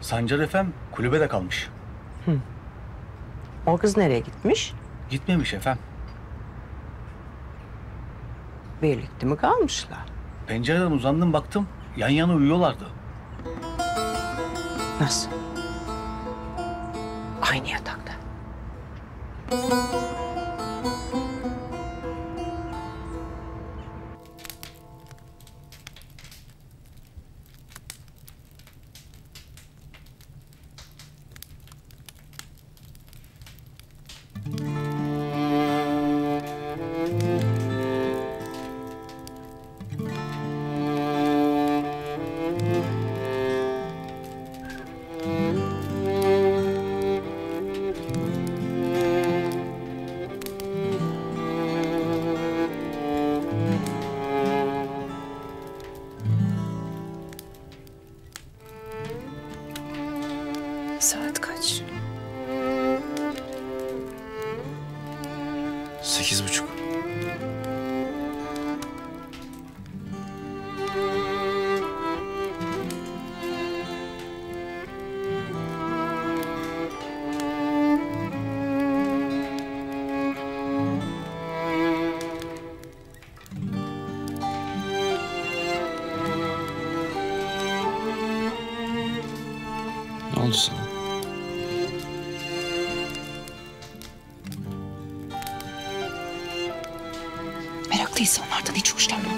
Sancar efem kulübede kalmış. O kız nereye gitmiş? Gitmemiş efem. Birlikte mi kalmışlar? Pencereden uzandım baktım. Yan yana uyuyorlardı. Nasıl? Aynı yatakta. Saat kaç? 8:30. Ne oldu sana? Meraklı insanlardan hiç hoşlanmam.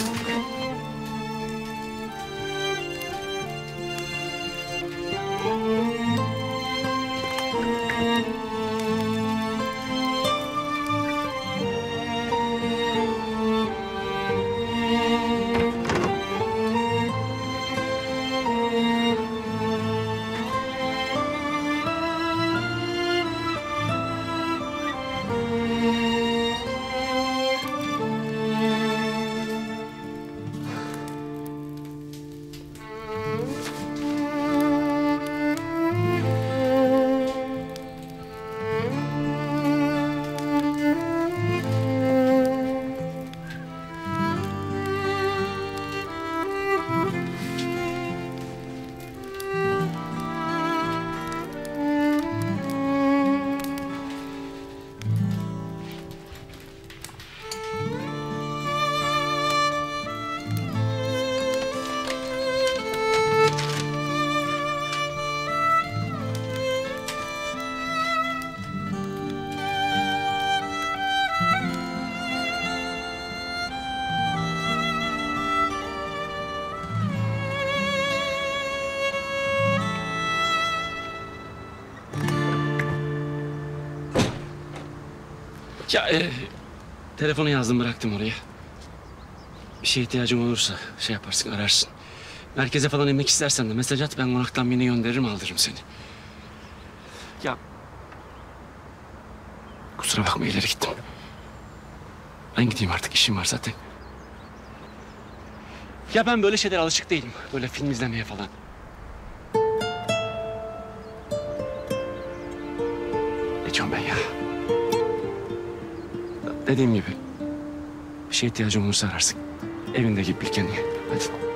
Ya telefonu yazdım bıraktım oraya. Bir şeye ihtiyacım olursa şey yaparsın ararsın. Merkeze falan inmek istersen de mesaj at, ben konaktan birini gönderirim aldırırım seni. Ya kusura bakma ileri gittim. Ben gideyim artık, işim var zaten. Ya ben böyle şeylere alışık değilim. Böyle film izlemeye falan. Ne diyorum ben ya? Dediğim gibi bir şeye ihtiyacım olursa ararsın. Evinde gibi bil kendini. Hadi.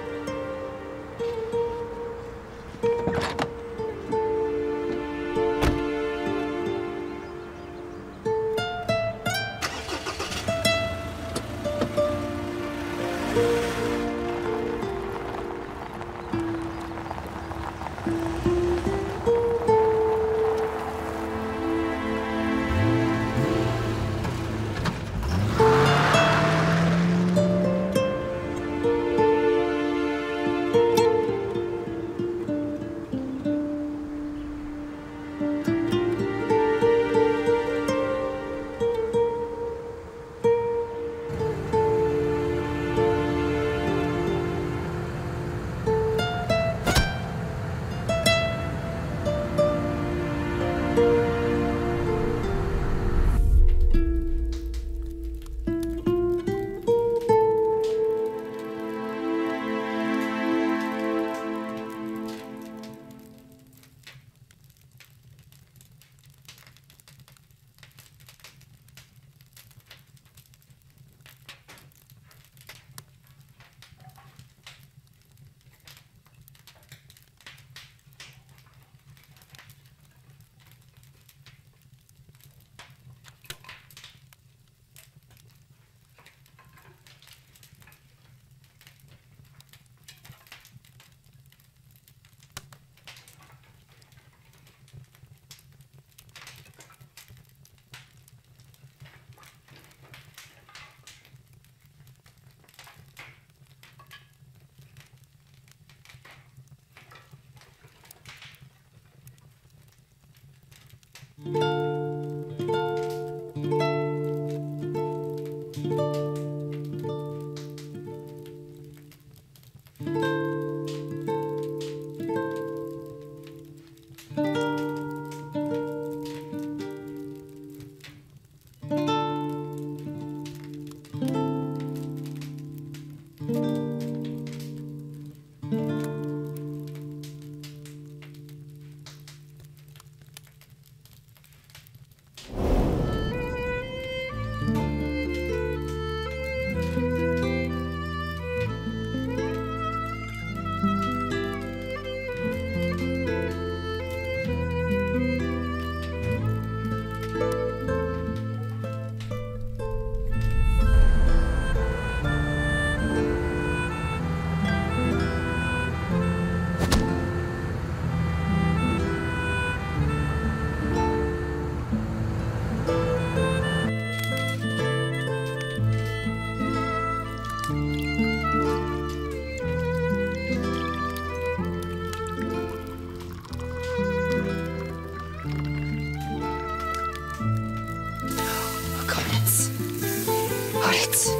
Kahretsin. Kahretsin.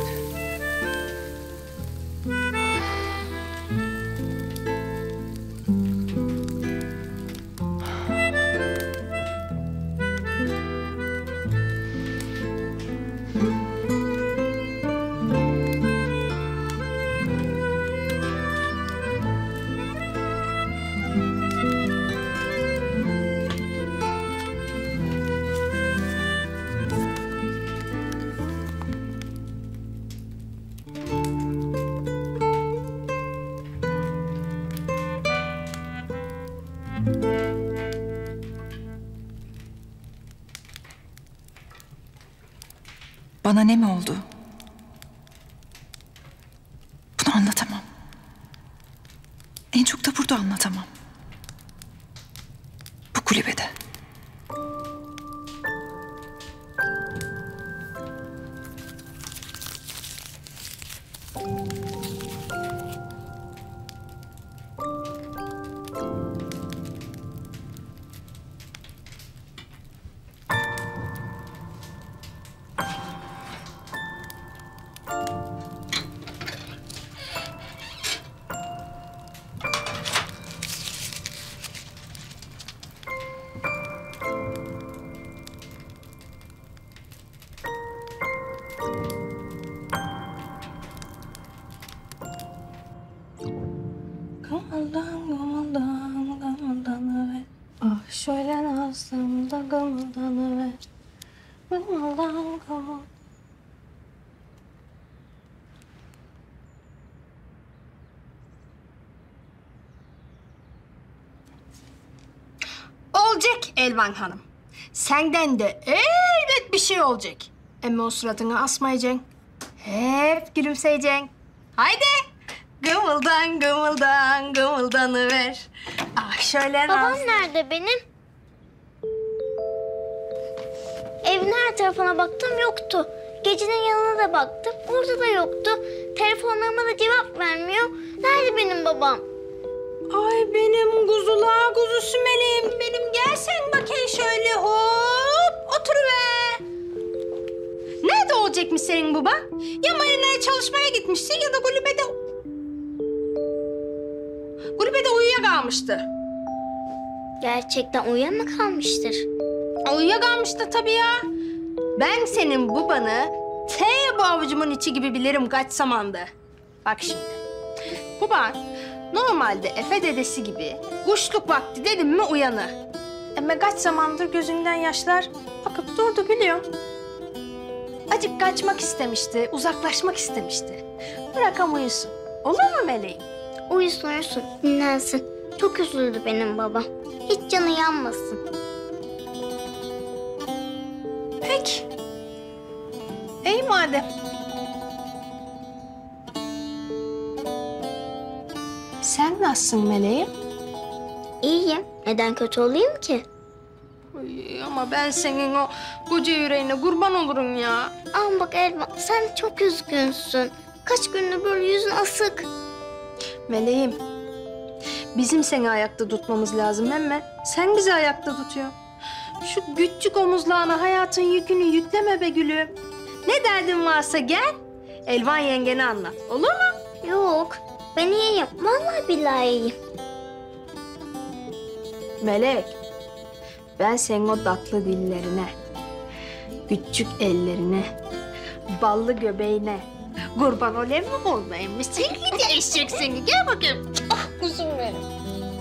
Bana ne mi oldu? Bunu anlatamam. En çok da burada anlatamam. Bu kulübede. Gımıldanıver. Ah şöyle nazlımda gımıldanıver. Gımıldan. Olacak Elvan Hanım. Senden de elbet bir şey olacak. Ama o suratını asmayacaksın. Hep gülümseyeceksin. Haydi. Gımıldan, gımıldan, gımıldanıver. Ah şöyle Babam naz- nerede benim? Evin her tarafına baktım yoktu. Gecenin yanına da baktım. Orada da yoktu. Telefonlarıma da cevap vermiyor. Nerede benim babam? Ay benim kuzula kuzusu meleğim benim. Gel sen bakayım şöyle hop oturuver. Nerede olacakmış senin baba? Ya marinaya çalışmaya gitmişsin ya da kulübede uyuyakalmıştı. Gerçekten uyuyan mı kalmıştır? Uyuyakalmıştı tabii ya. Ben senin babanı bu avucumun içi gibi bilirim kaç zamandı. Bak şimdi. Baban normalde Efe dedesi gibi kuşluk vakti dedim mi uyanır. Ama kaç zamandır gözünden yaşlar akıp durdu biliyorum. Acık kaçmak istemişti, uzaklaşmak istemişti. Bırakam uyusun. Olur mu meleğim? Uyusun uyusun, dinlensin. Çok üzüldü benim babam. Hiç canı yanmasın. Peki. İyi madem. Sen nasılsın meleğim? İyiyim. Neden kötü olayım ki? Ay, ama ben senin o koca yüreğine kurban olurum ya. Ama bak Elvan, sen çok üzgünsün. Kaç gündür böyle yüzün asık. Meleğim, bizim seni ayakta tutmamız lazım emme. Sen bizi ayakta tutuyorsun. Şu küçük omuzlarına hayatın yükünü yükleme be gülüm. Ne derdin varsa gel, Elvan yengene anlat. Olur mu? Yok. Ben iyiyim. Vallahi billahi iyiyim. Melek, ben senin o tatlı dillerine, küçük ellerine, ballı göbeğine kurban olayım mı olmayayım mı? Seni de eşek seni. Gel bakayım. Ah kuzum benim.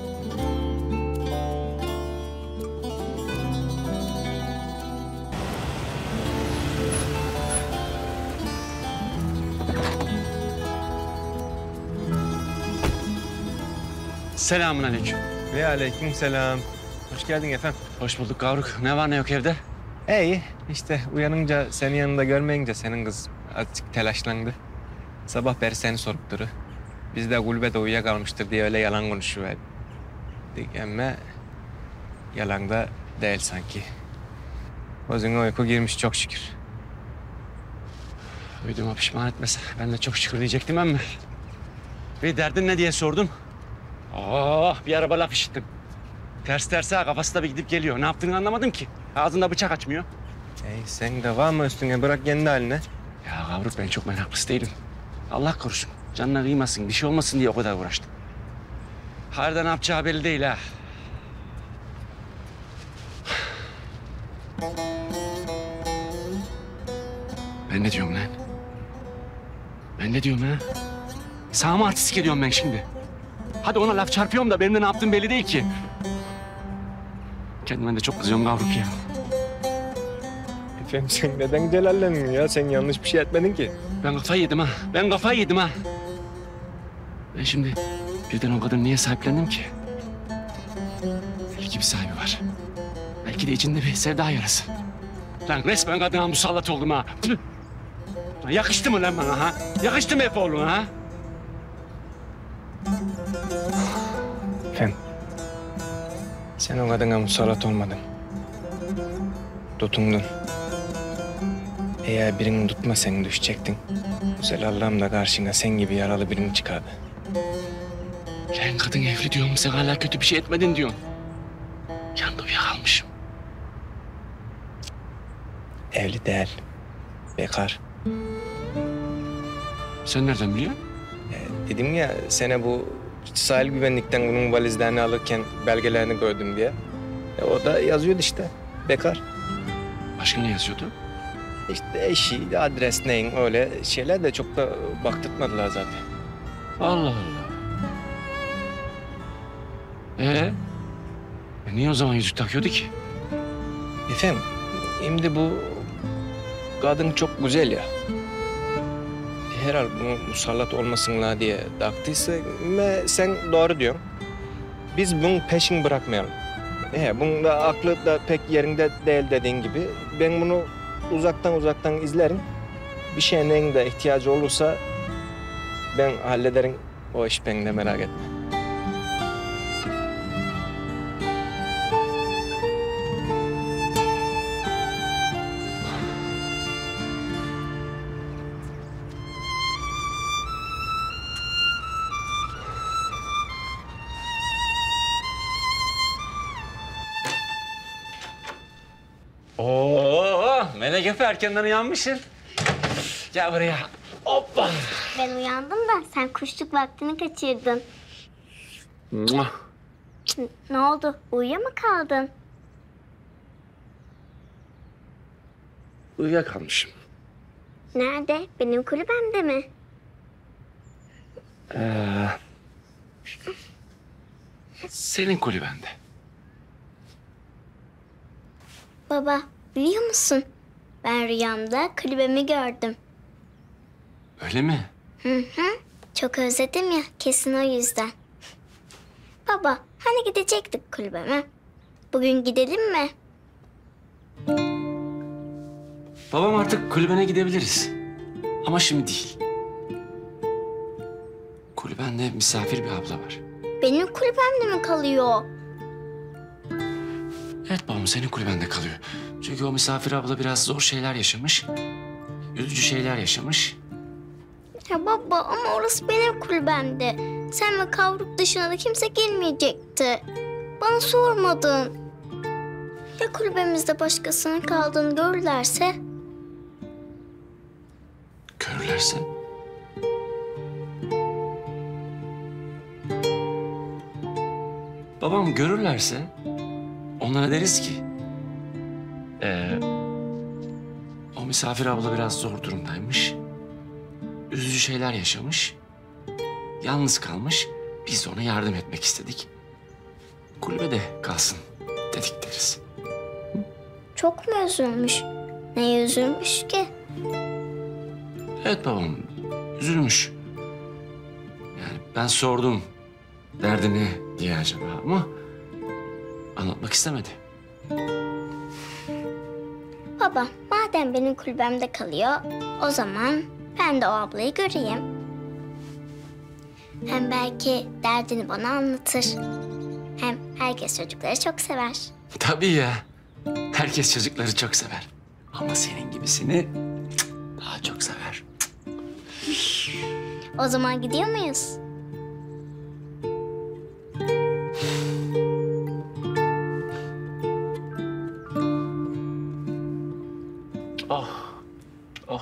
Selamun aleyküm. Ve aleyküm selam. Hoş geldin efendim. Hoş bulduk Gavruk. Ne var ne yok evde? İyi. İşte uyanınca senin yanında görmeyince senin kız azıcık telaşlandı. Sabah beri seni sorup duru. Biz de kulübede uyuyakalmıştır diye öyle yalan konuşuverdik. Ama yalan da değil sanki. Gözüne uyku girmiş çok şükür. Uyduğuma pişman etmese. Ben de çok şükür diyecektim ama. Bir derdin ne diye sordum. Bir araba laf işittim. Ters terse kafası da bir gidip geliyor. Ne yaptığını anlamadım ki. Ağzında bıçak açmıyor. Sen de var mı üstüne bırak kendi haline. Ya Gavruk ben çok meraklısı değilim. Allah korusun. Canına kıymasın, bir şey olmasın diye o kadar uğraştım. Harda ne yapacağı belli değil ha. Ben ne diyorum lan? Ben ne diyorum ha? Sana mı artistik ediyorum ben şimdi? Hadi ona laf çarpıyorum da benim de ne yaptığım belli değil ki. Kendime de çok kızıyorum Gavruk ya. Efendim sen neden celallendin ya? Sen yanlış bir şey etmedin ki. Ben kafayı yedim ha. Ben kafayı yedim ha. Ben şimdi birden o kadını niye sahiplendim ki? Belki bir sahibi var. Belki de içinde bir sevda yarası. Lan resmen kadına musallat oldum ha. Tüh! Lan yakıştı mı lan bana ha? Yakıştı mı Efe ha? Efendim sen o kadına musallat olmadın. Tutundun. Eğer birini tutma sen düşecektin. Güzel Allah'ım da karşına sen gibi yaralı birini çıkardı. Lan kadın evli diyorum sen hala kötü bir şey etmedin diyorsun. Yanında uyuyakalmışım. Evli değil. Bekar. Sen nereden biliyorsun? Dedim ya sana bu sahil güvenlikten bunun valizlerini alırken belgelerini gördüm diye. O da yazıyordu işte. Bekar. Başka ne yazıyordu? İşte eşi, adres neyin öyle şeyler de çok da baktırtmadılar zaten. Allah Allah. Niye o zaman yüzük takıyordu ki? Efendim, şimdi bu kadın çok güzel ya. Herhal bunu musallat olmasınlar diye taktıysa ve sen doğru diyorsun. Biz bunun peşini bırakmayalım. Bunun da aklı da pek yerinde değil dediğin gibi. Ben bunu uzaktan izlerim. Bir şeyin de ihtiyacı olursa ben hallederim. O iş beni de merak etme. Melek Efe erkenden uyanmışsın. Gel buraya. Hoppa. Ben uyandım da sen kuşluk vaktini kaçırdın. Mua. Ne oldu? Uyuya mı kaldın? Uyuyakalmışım. Nerede? Benim kulübemde mi? Senin kulübende. Baba, biliyor musun? Ben rüyamda kulübemi gördüm. Öyle mi? Çok özledim ya, kesin o yüzden. Baba, hani gidecektik kulübeme? Bugün gidelim mi? Babam artık kulübene gidebiliriz. Ama şimdi değil. Kulübende misafir bir abla var. Benim kulübemde mi kalıyor? Evet babam senin kulübende kalıyor. Çünkü o misafir abla biraz zor şeyler yaşamış. Üzücü şeyler yaşamış. Ya baba ama orası benim kulübemde. Sen ve Kavruk dışında da kimse gelmeyecekti. Bana sormadın. Ya kulübemizde başkasının kaldığını görürlerse? Görürlerse? Babam görürlerse onlara deriz ki o misafir abla biraz zor durumdaymış. Üzücü şeyler yaşamış. Yalnız kalmış. Biz de ona yardım etmek istedik. Kulübede kalsın dedik deriz. Çok mu üzülmüş? Neye üzülmüş ki? Evet babam üzülmüş. Yani ben sordum derdi ne diye acaba ama anlatmak istemedi. Baba, madem benim kulübemde kalıyor, o zaman ben de o ablayı göreyim. Hem belki derdini bana anlatır. Hem herkes çocukları çok sever. Tabii ya. Herkes çocukları çok sever. Ama senin gibisini daha çok sever. O zaman gidiyor muyuz? Oh. Oh.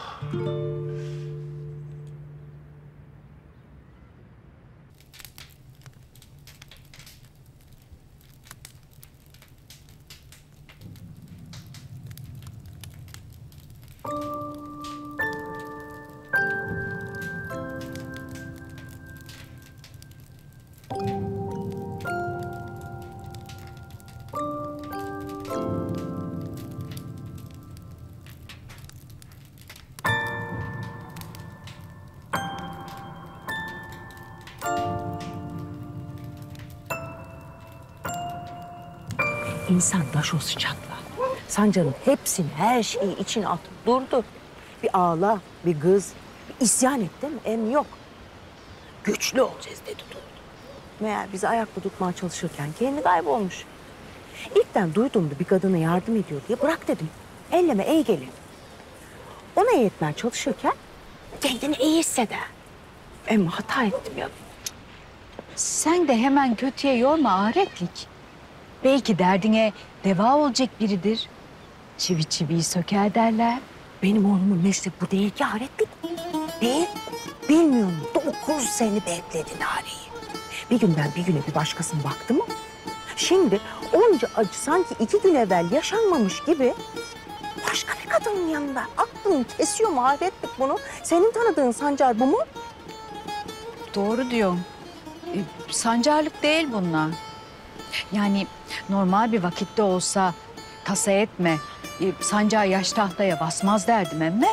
İnsan taş olsun çatla. Sancar'ın hepsini, her şeyi içine atıp durdu. Bir ağla, bir kız, bir isyan etti mi? Yok. Güçlü olacağız dedi durdu. Meğer bizi ayakta tutmaya çalışırken kendi kaybolmuş. İlkten duyduğumda bir kadına yardım ediyor diye bırak dedim. Elleme, iyi gelin. Ona iyi etmeye çalışırken kendini iyi hisseder. Ama hata ettim ya. Sen de hemen kötüye yorma ahiretlik. Belki derdine deva olacak biridir. Çivi çiviyi söker derler. Benim oğlumun mesleği bu değil ki ahiretlik. Değil. Bilmiyorum. 9 sene bekledi Nare'yi. Bir günden bir güne bir başkasına baktı mı? Şimdi onca acı sanki 2 gün evvel yaşanmamış gibi başka bir kadının yanında. Aklını kesiyor mu ahiretlik bunu? Senin tanıdığın Sancar bu mu? Doğru diyorsun. Sancarlık değil bunlar. Yani normal bir vakitte olsa tasa etme. Sancar yaş tahtaya basmaz derdim emme.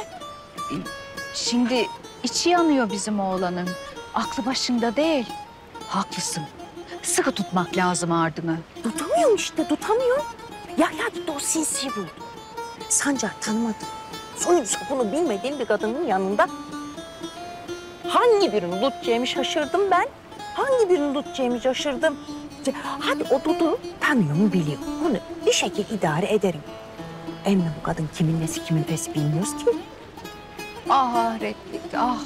Şimdi içi yanıyor bizim oğlanın. Aklı başında değil. Haklısın. Sıkı tutmak lazım ardını. Tutamıyorum işte, tutamıyorum. Ya gitti o sinsiyi buldu. Sancar tanımadı. Soyun sopunu bilmediğim bir kadının yanında. Hangi birini tutacağımı şaşırdım ben. Hangi birini tutacağımı şaşırdım. Hadi o Dudu tanıyor mu biliyor. Onu bir şekilde idare ederim. Ama bu kadın kimin nesi kimin fesi bilmiyoruz ki. Ah ahretlik ah.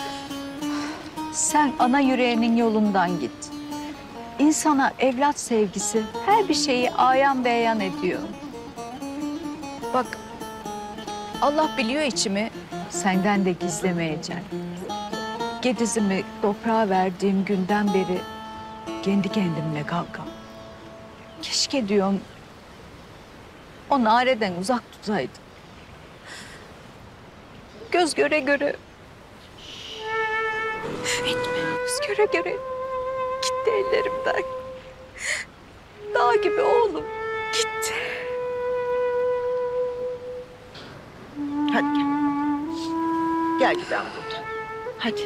Sen ana yüreğinin yolundan git. İnsana evlat sevgisi her bir şeyi ayan beyan ediyor. Bak Allah biliyor içimi, senden de gizlemeyeceğim. Gedizimi toprağa verdiğim günden beri kendi kendimle kavga. Keşke diyorum o Nare'den uzak tutaydım. Göz göre göre. Göz göre göre gitti ellerimden. Dağ gibi oğlum gitti. Hadi gel. Gel gidelim burada. Hadi.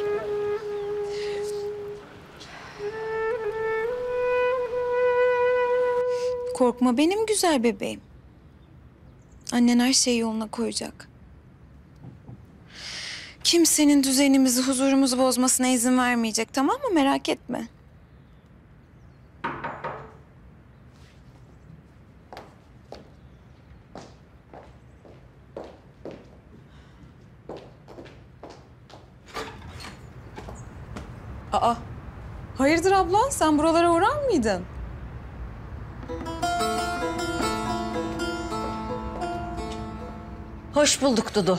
Korkma benim güzel bebeğim. Annen her şeyi yoluna koyacak. Kimsenin düzenimizi, huzurumuzu bozmasına izin vermeyecek, tamam mı? Merak etme. Aa, hayırdır abla? Sen buralara uğrar mıydın? Hoş bulduk Dudu.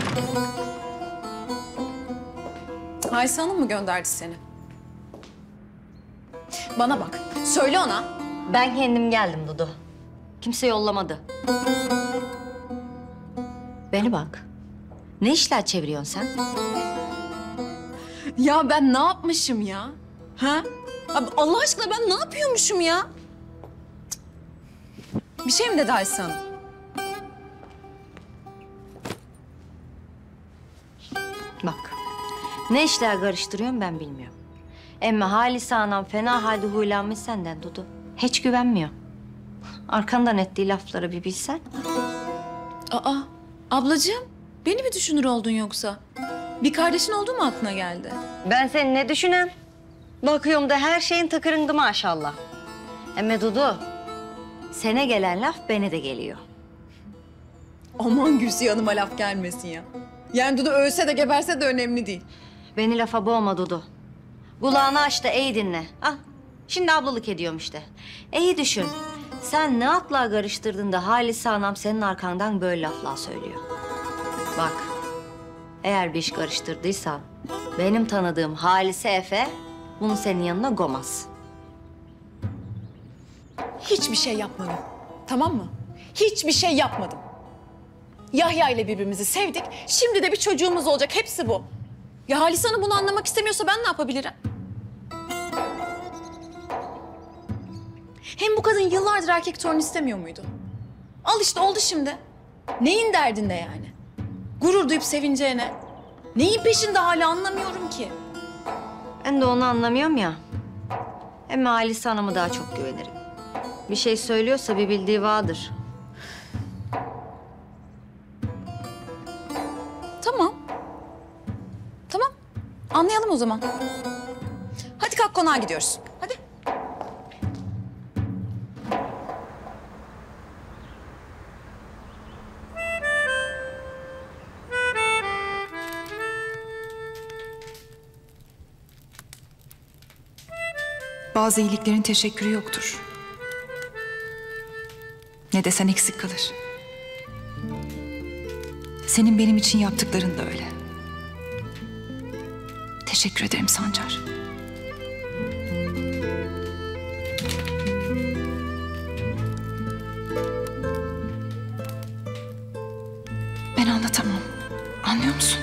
Ayşe Hanım mı gönderdi seni? Bana bak, söyle ona. Ben kendim geldim Dudu. Kimse yollamadı. Beni bak. Ne işler çeviriyorsun sen? Ya ben ne yapmışım ya? Ha? Abi Allah aşkına ben ne yapıyormuşum ya? Bir şey mi dedi Ayşe Hanım? Bak. Ne işler karıştırıyorsun ben bilmiyorum. Ama Halise anam fena halde huylanmış senden Dudu. Hiç güvenmiyor. Arkandan ettiği lafları bir bilsen. Aa, ablacığım beni mi düşünür oldun yoksa? Bir kardeşin oldu mu aklına geldi? Ben seni ne düşünem? Bakıyorum da her şeyin tıkırındı maşallah. Ama Dudu, sene gelen laf beni de geliyor. Aman Gülsüye Hanım'a laf gelmesin ya. Yani Dudu ölse de geberse de önemli değil. Beni lafa boğma Dudu. Kulağını aç da iyi dinle. Ah, şimdi ablalık ediyorum işte. İyi düşün. Sen ne atlar karıştırdın da Halise anam senin arkandan böyle laflar söylüyor. Bak, eğer bir iş karıştırdıysan benim tanıdığım Halise Efe bunu senin yanına koymaz. Hiçbir şey yapmadım. Tamam mı? Hiçbir şey yapmadım. Yahya ile birbirimizi sevdik. Şimdi de bir çocuğumuz olacak. Hepsi bu. Ya Halise Hanım bunu anlamak istemiyorsa ben ne yapabilirim? Hem bu kadın yıllardır erkek torun istemiyor muydu? Al işte oldu şimdi. Neyin derdinde yani? Gurur duyup sevineceğine. Neyin peşinde hala anlamıyorum ki. Ben de onu anlamıyorum ya. Ama Halise Hanım'a daha çok güvenirim. Bir şey söylüyorsa bir bildiği vardır. Tamam. Tamam. Anlayalım o zaman. Hadi kalk konağa gidiyoruz. Hadi. Bazı iyiliklerin teşekkürü yoktur. Ne desen eksik kalır. Senin benim için yaptıkların da öyle. Teşekkür ederim Sancar. Ben anlatamam. Anlıyor musun?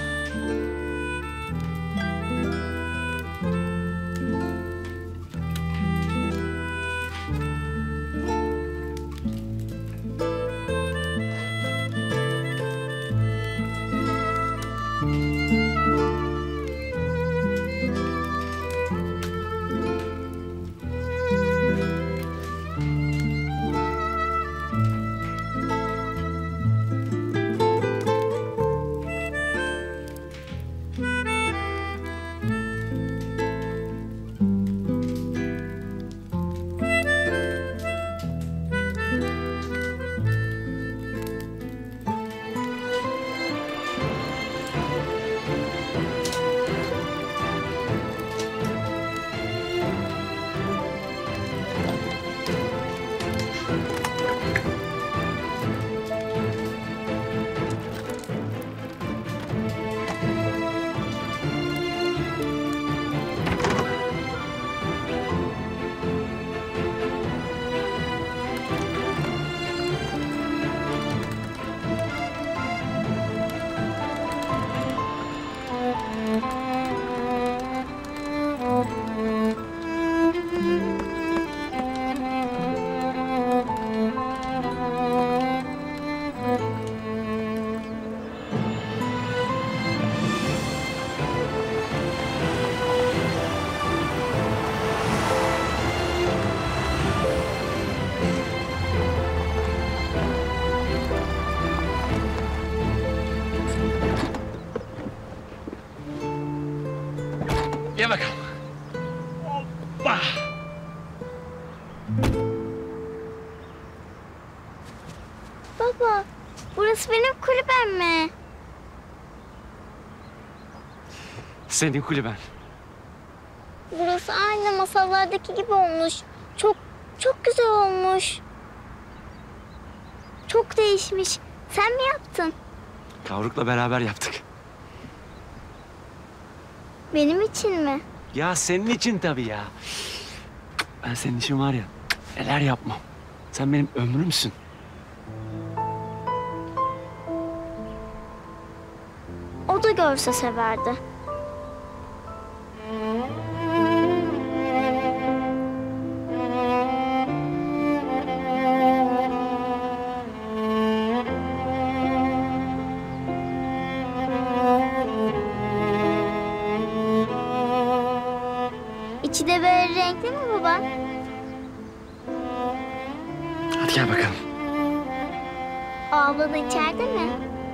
Gel bakalım. Hoppa. Baba, burası benim kulübem mi? Senin kulüben. Burası aynı masallardaki gibi olmuş. Çok güzel olmuş. Çok değişmiş. Sen mi yaptın? Kavruk'la beraber yaptık. Benim için mi? Ya senin için tabii ya. Ben senin için var ya neler yapmam. Sen benim ömrümsün. O da görse severdi. İçi de böyle renkli mi baba? Hadi gel bakalım. Abla da içeride mi?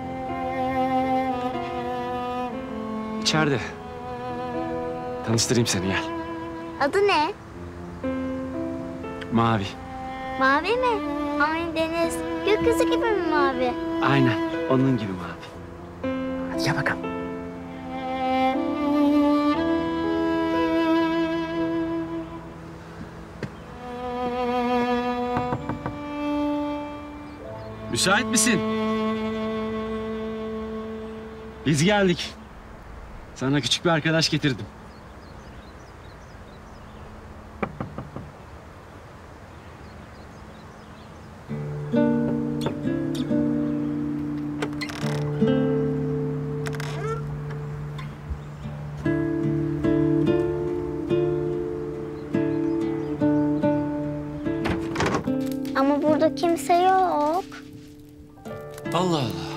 İçeride. Tanıştırayım seni gel. Adı ne? Mavi. Mavi mi? Aynı deniz. Gökyüzü gibi mi mavi? Aynen onun gibi mavi. Hadi gel bakalım. Müsait misin? Biz geldik. Sana küçük bir arkadaş getirdim. Ama burada kimse yok. Allah Allah.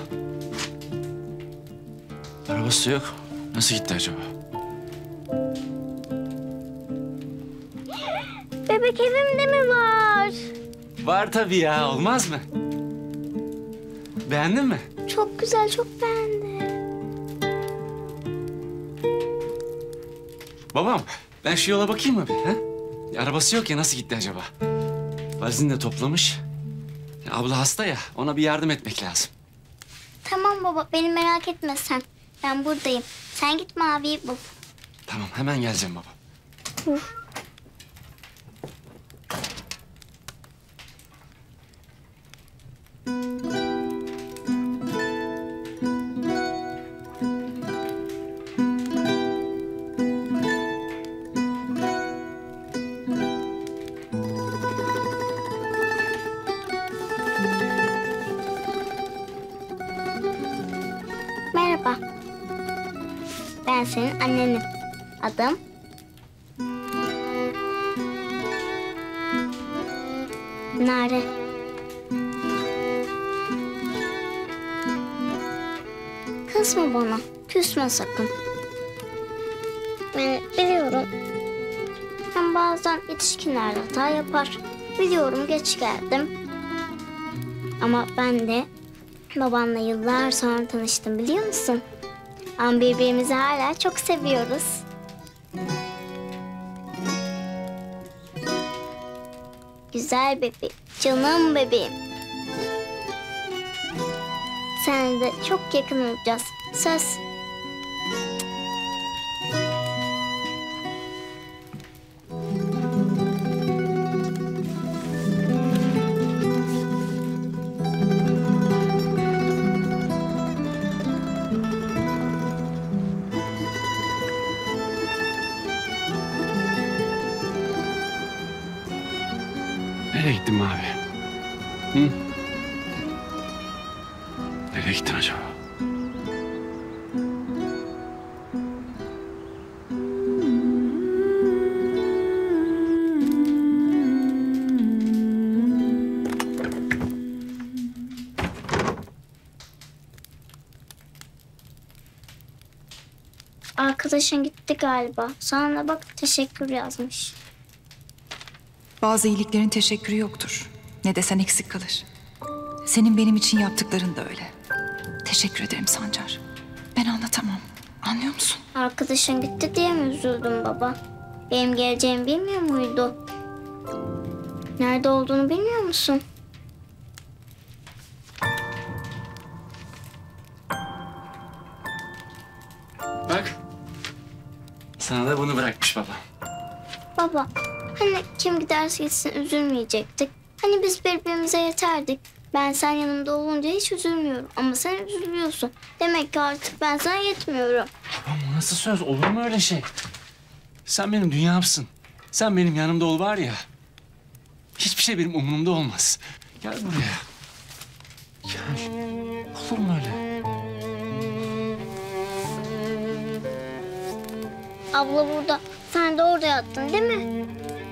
Arabası yok. Nasıl gitti acaba? Bebek evimde mi var? Var tabii ya. Olmaz mı? Beğendin mi? Çok güzel, çok beğendim. Babam, ben şu yola bakayım mı bir? Ha? Arabası yok ya. Nasıl gitti acaba? Valizini de toplamış. Ya, abla hasta ya. Ona bir yardım etmek lazım. Tamam baba, beni merak etme sen. Ben buradayım. Sen git Mavi'yi bul. Tamam. Hemen geleceğim baba. Merhaba. Ben senin annenim. Adım? Nare. Kızma bana. Küsme sakın. Biliyorum. Hem bazen yetişkinler hata yapar. Biliyorum geç geldim. Ama ben de babanla yıllar sonra tanıştım biliyor musun? Ama birbirimizi hala çok seviyoruz. Güzel bebeğim, canım bebeğim. Seninle de çok yakın olacağız. Söz. Nereye gittin Mavi? Hı? Nereye gittin acaba? Arkadaşın gitti galiba. Sana da bak teşekkür yazmış. Bazı iyiliklerin teşekkürü yoktur. Ne desen eksik kalır. Senin benim için yaptıkların da öyle. Teşekkür ederim Sancar. Ben anlatamam. Anlıyor musun? Arkadaşın gitti diye mi üzüldün baba? Benim geleceğimi bilmiyor muydu? Nerede olduğunu bilmiyor musun? Bak. Sana da bunu bırakmış babam. Baba, hani kim giderse gitsin üzülmeyecektik. Hani biz birbirimize yeterdik. Ben sen yanımda olunca hiç üzülmüyorum. Ama sen üzülüyorsun. Demek ki artık ben sana yetmiyorum. Babam bu nasıl söz? Olur mu öyle şey? Sen benim dünyamsın. Sen benim yanımda ol var ya. Hiçbir şey benim umurumda olmaz. Gel buraya. Gel. Olur mu öyle? Abla burada. Sen de orada yattın değil mi?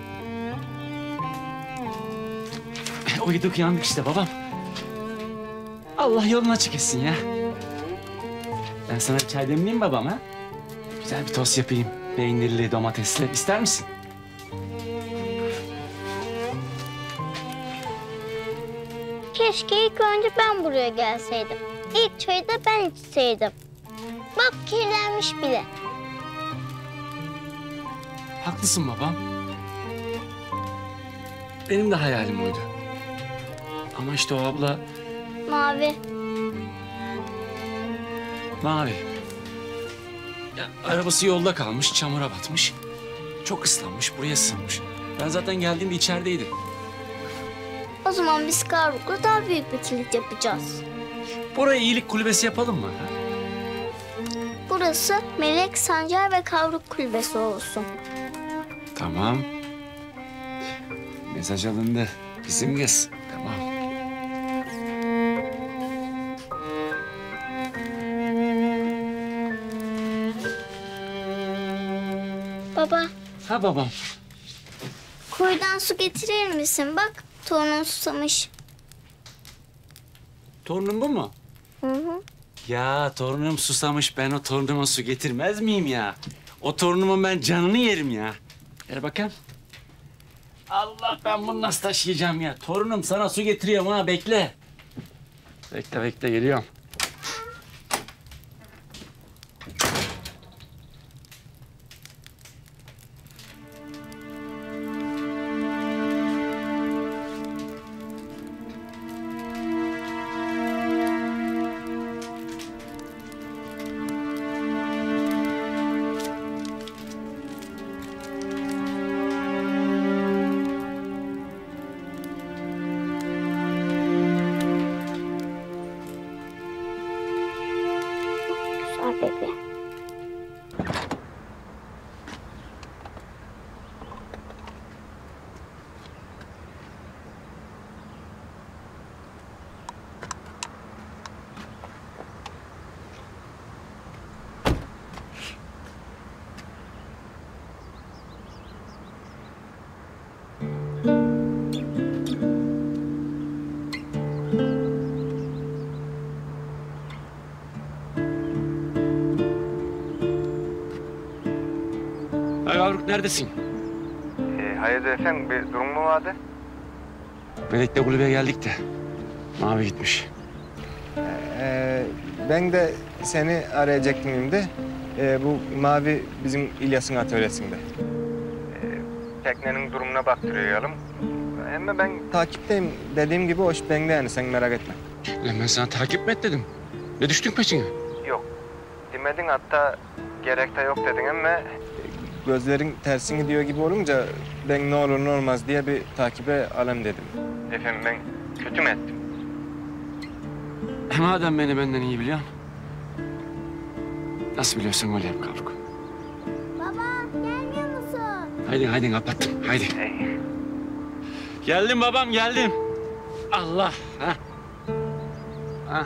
Uyuduk yandık işte babam. Allah yolunu açık etsin ya. Ben sana bir çay demleyeyim babam ha? Güzel bir tost yapayım. Peynirli, domatesli. İster misin? Keşke ilk önce ben buraya gelseydim. İlk çayı da ben içseydim. Bak kirlenmiş bile. Haklısın babam. Benim de hayalim oydu. Ama işte o abla Mavi. mavi. Ya, arabası yolda kalmış, çamura batmış. Çok ıslanmış, buraya sığınmış. Ben zaten geldiğimde içerideydi. O zaman biz Kavruk'la daha büyük bir kilit yapacağız. Buraya iyilik kulübesi yapalım mı? Ha? Burası Melek, Sancar ve Kavruk kulübesi olsun. Tamam. Mesaj alındı. Bizim kız. Tamam. Baba, Ha babam. kuyudan su getirir misin? Bak, torunun susamış. Torunum bu mu? Hı hı. Ya torunum susamış. Ben o torunuma su getirmez miyim ya? O torunumun ben canını yerim ya. Ver bakayım. Allah ben bunu nasıl taşıyacağım ya? Torunum sana su getiriyorum ha bekle. Bekle bekle geliyorum. Güzel bebe. Ay Yavruk neredesin? Hayırdır efendim, bir durum mu vardı? Melek'le kulübeye geldik de. Mavi gitmiş. Ben de seni arayacaktım şimdi. Bu Mavi bizim İlyas'ın atölyesinde. Teknenin durumuna baktırıyorum. Ama ben takipteyim. Dediğim gibi o iş bende yani, sen merak etme. Lan ben sana takip mi et dedim. Ne düştün peşine? Yok. Demedin, hatta gerek de yok dedin ama gözlerin tersin gidiyor gibi olunca ben ne olur ne olmaz diye bir takibe alayım dedim. Efendim ben kötü mü ettim? Madem beni benden iyi biliyorsun. Nasıl biliyorsun öyle yap Kavruk. Baba, gelmiyor musun? Haydi haydi kapattım haydi. Geldim babam geldim. Allah. Ha. Ha.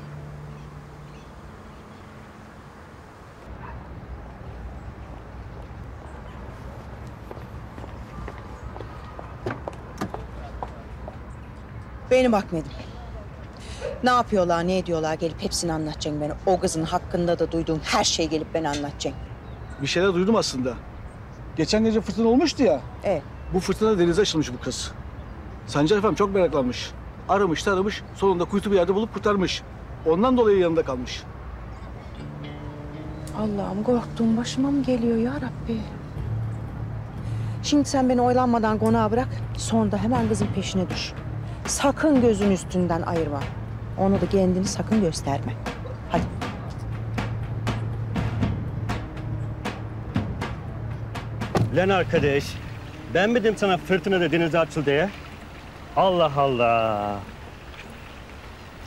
Beni bakmadım. Ne yapıyorlar, ne ediyorlar gelip hepsini anlatacaksın bana. O kızın hakkında da duyduğum her şeyi gelip bana anlatacaksın. Bir şeyler duydum aslında. Geçen gece fırtına olmuştu ya. Bu fırtına denize açılmış bu kız. Sancar efendim çok meraklanmış. Aramış taramış, sonunda kuytu bir yerde bulup kurtarmış. Ondan dolayı yanında kalmış. Allah'ım korktuğum başıma mı geliyor ya Rabbi? Şimdi sen beni oyalanmadan konağa bırak. Sonra da hemen kızın peşine düş. Sakın gözün üstünden ayırma. Onu da kendini sakın gösterme. Hadi. Lan arkadaş, ben mi dedim sana fırtınada denize açıl diye? Allah Allah.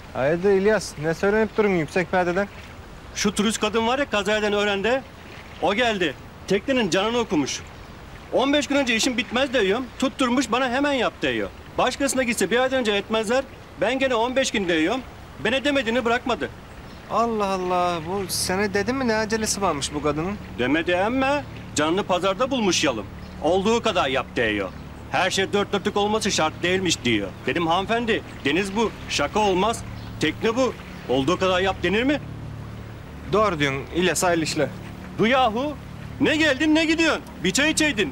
Hayırdır İlyas? Ne söylenip durun yüksek perdeden? Şu turist kadın var ya kazadan öğrendi. O geldi. Teknenin canını okumuş. 15 gün önce işim bitmez diyorum. Tutturmuş bana hemen yap diyor. Başkasına gitse bir aydan önce etmezler. Ben gene 15 gün diyorum. Ben edemediğini bırakmadı. Allah Allah. Bu sene dedim mi ne acelesi varmış bu kadının? Demedi emme. Canını pazarda bulmuş yalım. Olduğu kadar yap diyor. Her şey dört dörtlük olması şart değilmiş diyor. Dedim hanımefendi deniz bu. Şaka olmaz. Tekne bu. Olduğu kadar yap denir mi? Doğru diyorsun İlyas, hayırlı işler. Du yahu. Ne geldin ne gidiyorsun? Bir çay içeydin.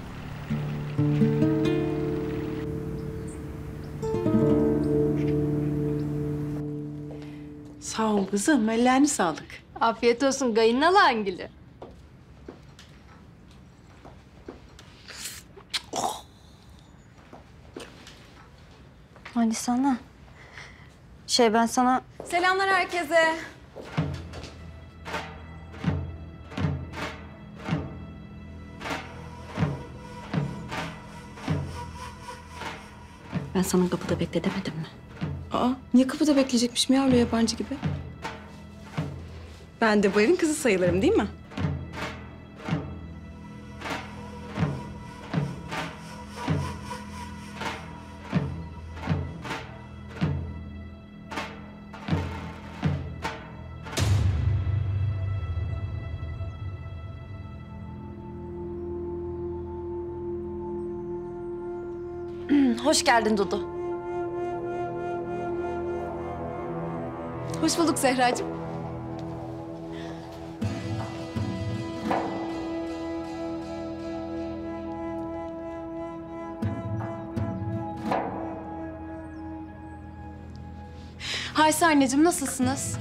Sağ ol kızım, ellerine sağlık. Afiyet olsun kayınlalı hangili. Hadi sana. Ben sana... Selamlar herkese. Ben sana kapıda bekle demedim mi? Aa, niye kapıda bekleyecekmişim ya öyle yabancı gibi? Ben de bu evin kızı sayılırım değil mi? Hoş geldin Dudu. Hoş bulduk Zehracığım. Hayse anneciğim, nasılsınız?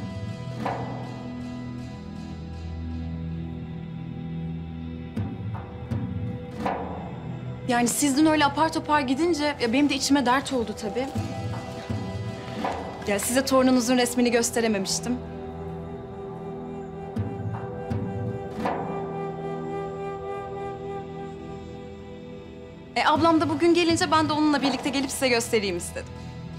Yani siz dün öyle apar topar gidince ya benim de içime dert oldu tabii. Ya size torununuzun resmini gösterememiştim. Ablam da bugün gelince ben de onunla birlikte gelip size göstereyim istedim.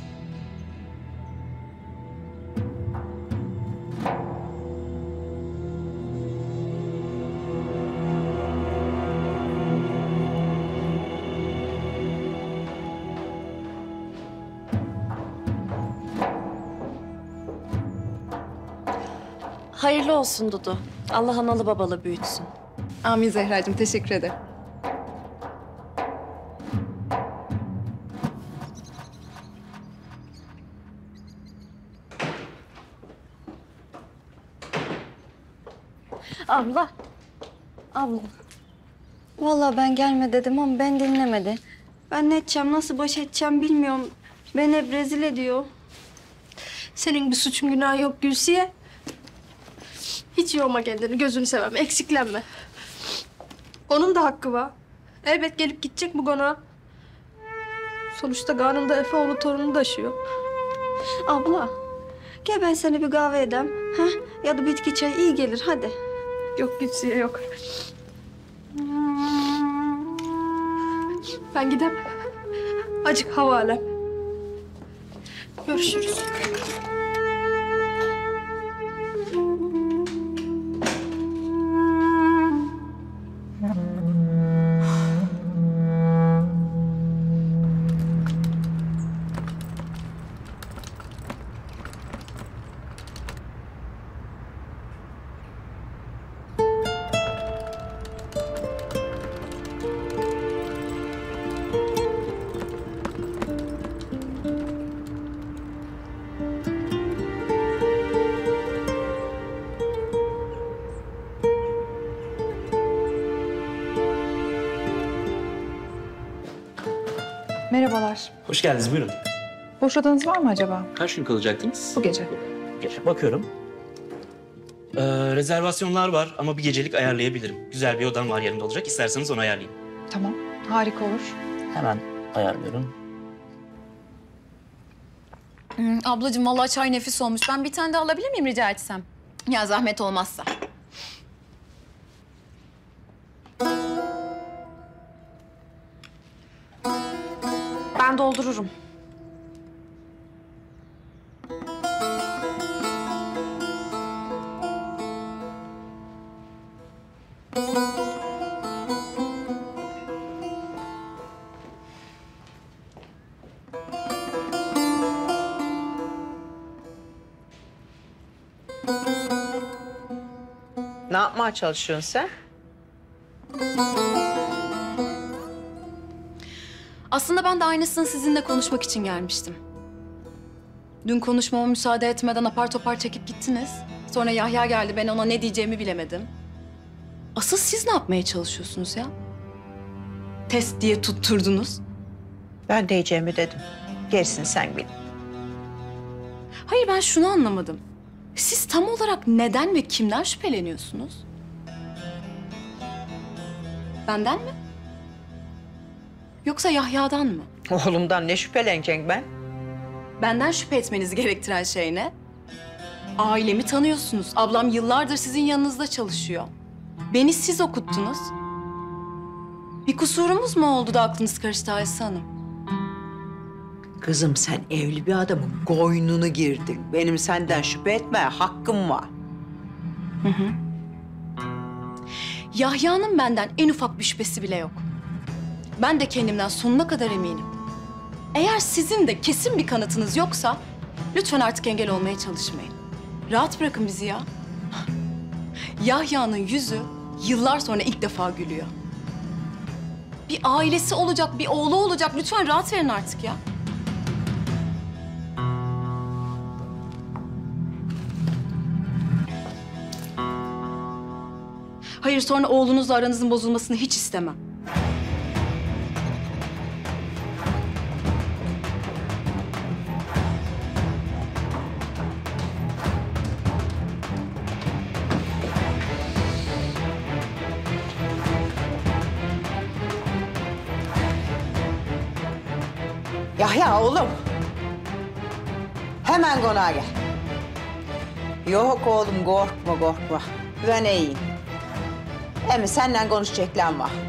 Hayırlı olsun Dudu. Allah analı babalı büyütsün. Amin Zehracığım, teşekkür ederim. Abla. Abla. Vallahi ben gelme dedim ama ben dinlemedi. Ben ne edeceğim, nasıl baş edeceğim bilmiyorum. Beni hep rezil ediyor. Senin bir suçun günah yok Gülsiye. Hiç yorma kendini, gözünü seveyim, eksiklenme. Onun da hakkı var. Elbet gelip gidecek bu konağa. Sonuçta karnında Efeoğlu torunu taşıyor. Abla, gel ben seni bir kahve edem. Ha? Ya da bitki çayı iyi gelir, hadi. Yok Gülsiye, yok. Ben gidem. Acık hava alem. Görüşürüz. Merhabalar. Hoş geldiniz, buyurun. Boş odanız var mı acaba? Kaç gün kalacaktınız? Bu gece. Bakıyorum. Rezervasyonlar var ama bir gecelik ayarlayabilirim. Güzel bir odam var yanımda olacak. İsterseniz onu ayarlayayım. Tamam, harika olur. Hemen ayarlıyorum. Ablacığım vallahi çay nefis olmuş. Ben bir tane daha alabilir miyim rica etsem? Ya zahmet olmazsa. Ben doldururum. Ne yapmaya çalışıyorsun sen? Aslında ben de aynısını sizinle konuşmak için gelmiştim. Dün konuşmama müsaade etmeden apar topar çekip gittiniz. Sonra Yahya geldi, ben ona ne diyeceğimi bilemedim. Asıl siz ne yapmaya çalışıyorsunuz ya? Test diye tutturdunuz. Ben diyeceğimi dedim. Gerisini sen bil. Hayır, ben şunu anlamadım. Siz tam olarak neden ve kimden şüpheleniyorsunuz? Benden mi? Yoksa Yahya'dan mı? Oğlumdan ne şüpheleneceksin ben? Benden şüphe etmenizi gerektiren şey ne? Ailemi tanıyorsunuz. Ablam yıllardır sizin yanınızda çalışıyor. Beni siz okuttunuz. Bir kusurumuz mu oldu da aklınız karıştı Ayşe Hanım? Kızım sen evli bir adamın koynunu girdin. Benim senden şüphe etmeye hakkım var. Hı hı. Yahya'nın benden en ufak bir şüphesi bile yok. Ben de kendimden sonuna kadar eminim. Eğer sizin de kesin bir kanıtınız yoksa lütfen artık engel olmaya çalışmayın. Rahat bırakın bizi ya. Yahya'nın yüzü yıllar sonra ilk defa gülüyor. Bir ailesi olacak, bir oğlu olacak. Lütfen rahat verin artık ya. Hayır, sonra oğlunuzla aranızın bozulmasını hiç istemem. Yahya oğlum. Hemen konağa gel. Yok oğlum korkma. Ben iyiyim. Hem senden konuşacaklarım var.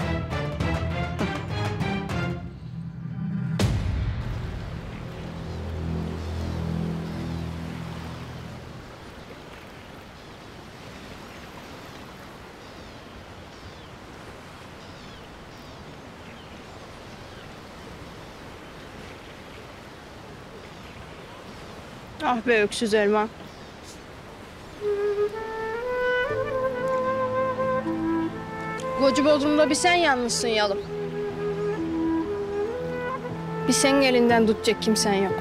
Ah be öksüz elma. Koca Bodrum'da bir sen yalnızsın yalım. Bir senin elinden tutacak kimsen yok.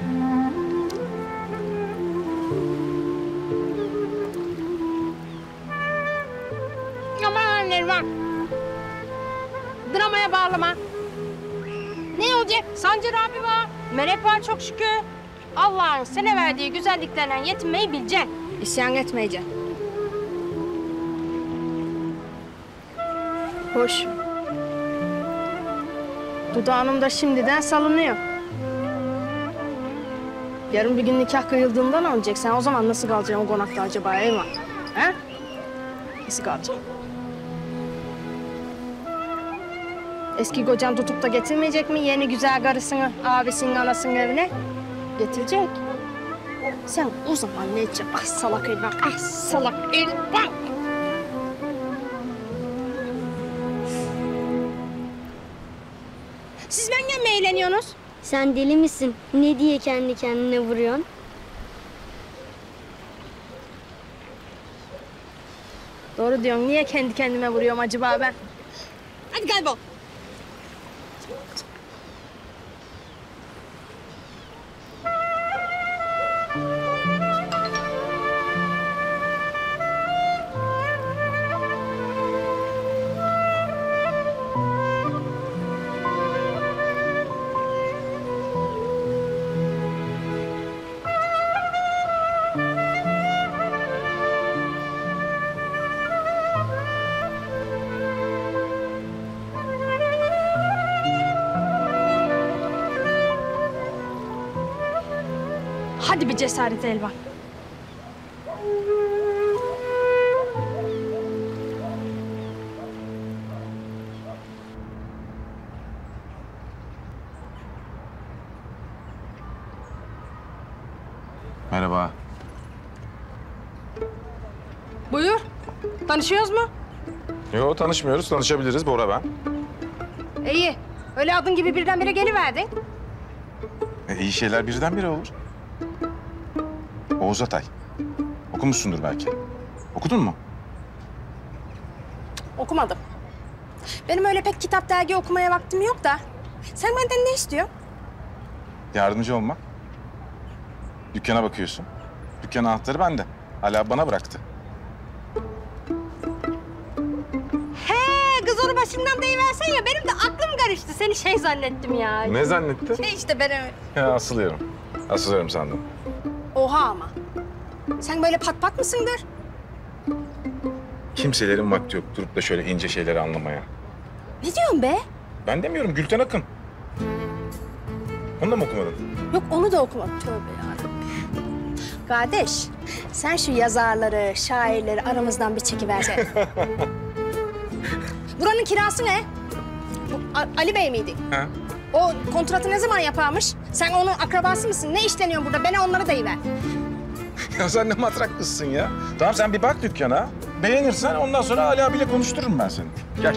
Aman Neriman. Dramaya bağlama. Ne olacak? Sancar abi var. Melek var çok şükür. Allah'ın sana verdiği güzelliklerden yetinmeyi bileceksin. İsyan etmeyeceksin. Hoş. Dudağım da şimdiden salınıyor. Yarın bir gün nikah kıyıldığında ne olacak? Sen o zaman nasıl kalacaksın o konakta acaba Elma? He? Nasıl kalacaksın? Eski kocan tutup da getirmeyecek mi yeni güzel karısını abisinin anasının evine? Getirecek. Sen o zaman ne edeceksin? Ah salak Elma, ah salak Elma! Siz benimle mi eğleniyorsunuz? Sen deli misin? Ne diye kendi kendine vuruyorsun? Doğru diyorsun. Niye kendi kendime vuruyorum acaba ben? Hadi kaybol. Hadi bir cesaret Elvan. Merhaba. Buyur. Tanışıyoruz mu? Yo, tanışmıyoruz. Tanışabiliriz. Bora ben. İyi. Öyle adın gibi birdenbire geliverdin. İyi şeyler birdenbire olur. Oğuz Atay. Okumuşsundur belki. Okudun mu? Okumadım. Benim öyle pek kitap dergi okumaya vaktim yok da. Sen benden ne istiyorsun? Yardımcı olmak. Dükkana bakıyorsun. Dükkan anahtarı bende. Hala bana bıraktı. He, kız onu başından deyiversen ya, benim de aklım karıştı. Seni şey zannettim ya. Ne zannetti? Şey işte ben öyle. Ya asılıyorum. Asılıyorum sandım. Oha ama. Sen böyle pat pat mısındır? Kimselerin vakti yok durup da şöyle ince şeyleri anlamaya. Ne diyorsun be? Ben demiyorum, Gülten Akın. Onu da mı okumadın? Yok, onu da okumadım. Tövbe yarabbim. Kardeş, sen şu yazarları, şairleri aramızdan bir çekiversene. Buranın kirası ne? Bu Ali Bey miydi? Ha? O kontratı ne zaman yaparmış? Sen onun akrabası mısın? Ne işleniyor burada? Bana onları deyiver. Ya sen ne matrak kızsın ya. Tamam, sen bir bak dükkana. Beğenirsen ondan sonra Ali abiyle konuştururum ben seni. Gel.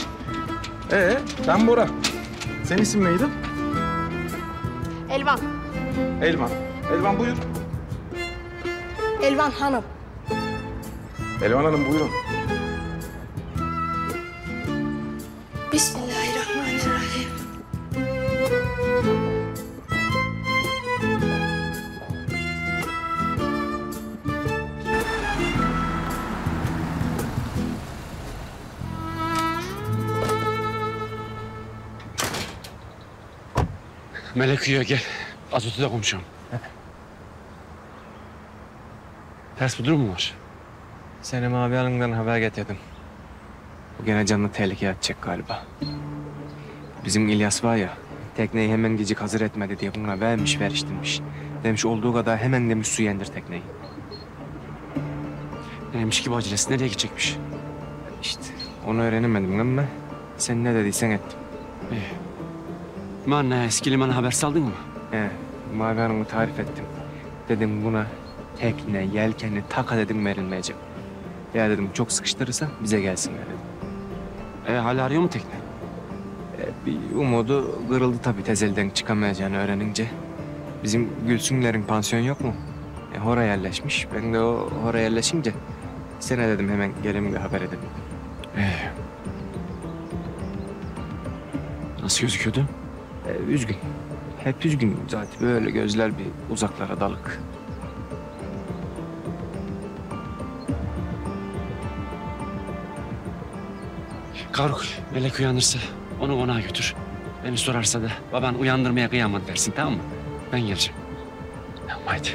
Ben Bora. Senin isim neydi? Elvan. Elvan. Elvan buyur. Elvan Hanım. Elvan Hanım buyurun. Bismillahirrahmanirrahim. Melek uyuyor, gel. Az ötede konuşalım. Ters bir durum mu var? Senem abi hanımdan haber getirdim. Bu gene canını tehlikeye atacak galiba. Bizim İlyas var ya, tekneyi hemen gecik hazır etmedi diye buna veriştirmiş. Demiş olduğu kadar hemen demiş su yendir tekneyi. Neymiş ki bu acelesi, nereye gidecekmiş? İşte onu öğrenemedim ama sen ne dediysen ettim. İyi. Eski limana haber saldın mı? Mavi Hanım'ı tarif ettim. Dedim buna tekne, yelkenli taka dedim verilmeyecek. Ya dedim çok sıkıştırırsa bize gelsinler dedim. Hala arıyor mu tekne? Bir umudu kırıldı tabii tezelden çıkamayacağını öğrenince. Bizim Gülsümlerin pansiyon yok mu? Hora yerleşmiş. Ben de o hora yerleşince sana dedim hemen gelin bir haber edelim. Nasıl gözüküyordu? Üzgün. Hep üzgün zaten. Böyle gözler bir uzaklara dalık. Kavruk, Melek uyanırsa onu konağa götür. Beni sorarsa da baban uyandırmaya kıyamadı dersin, tamam mı? Ben geleceğim. Tamam, haydi.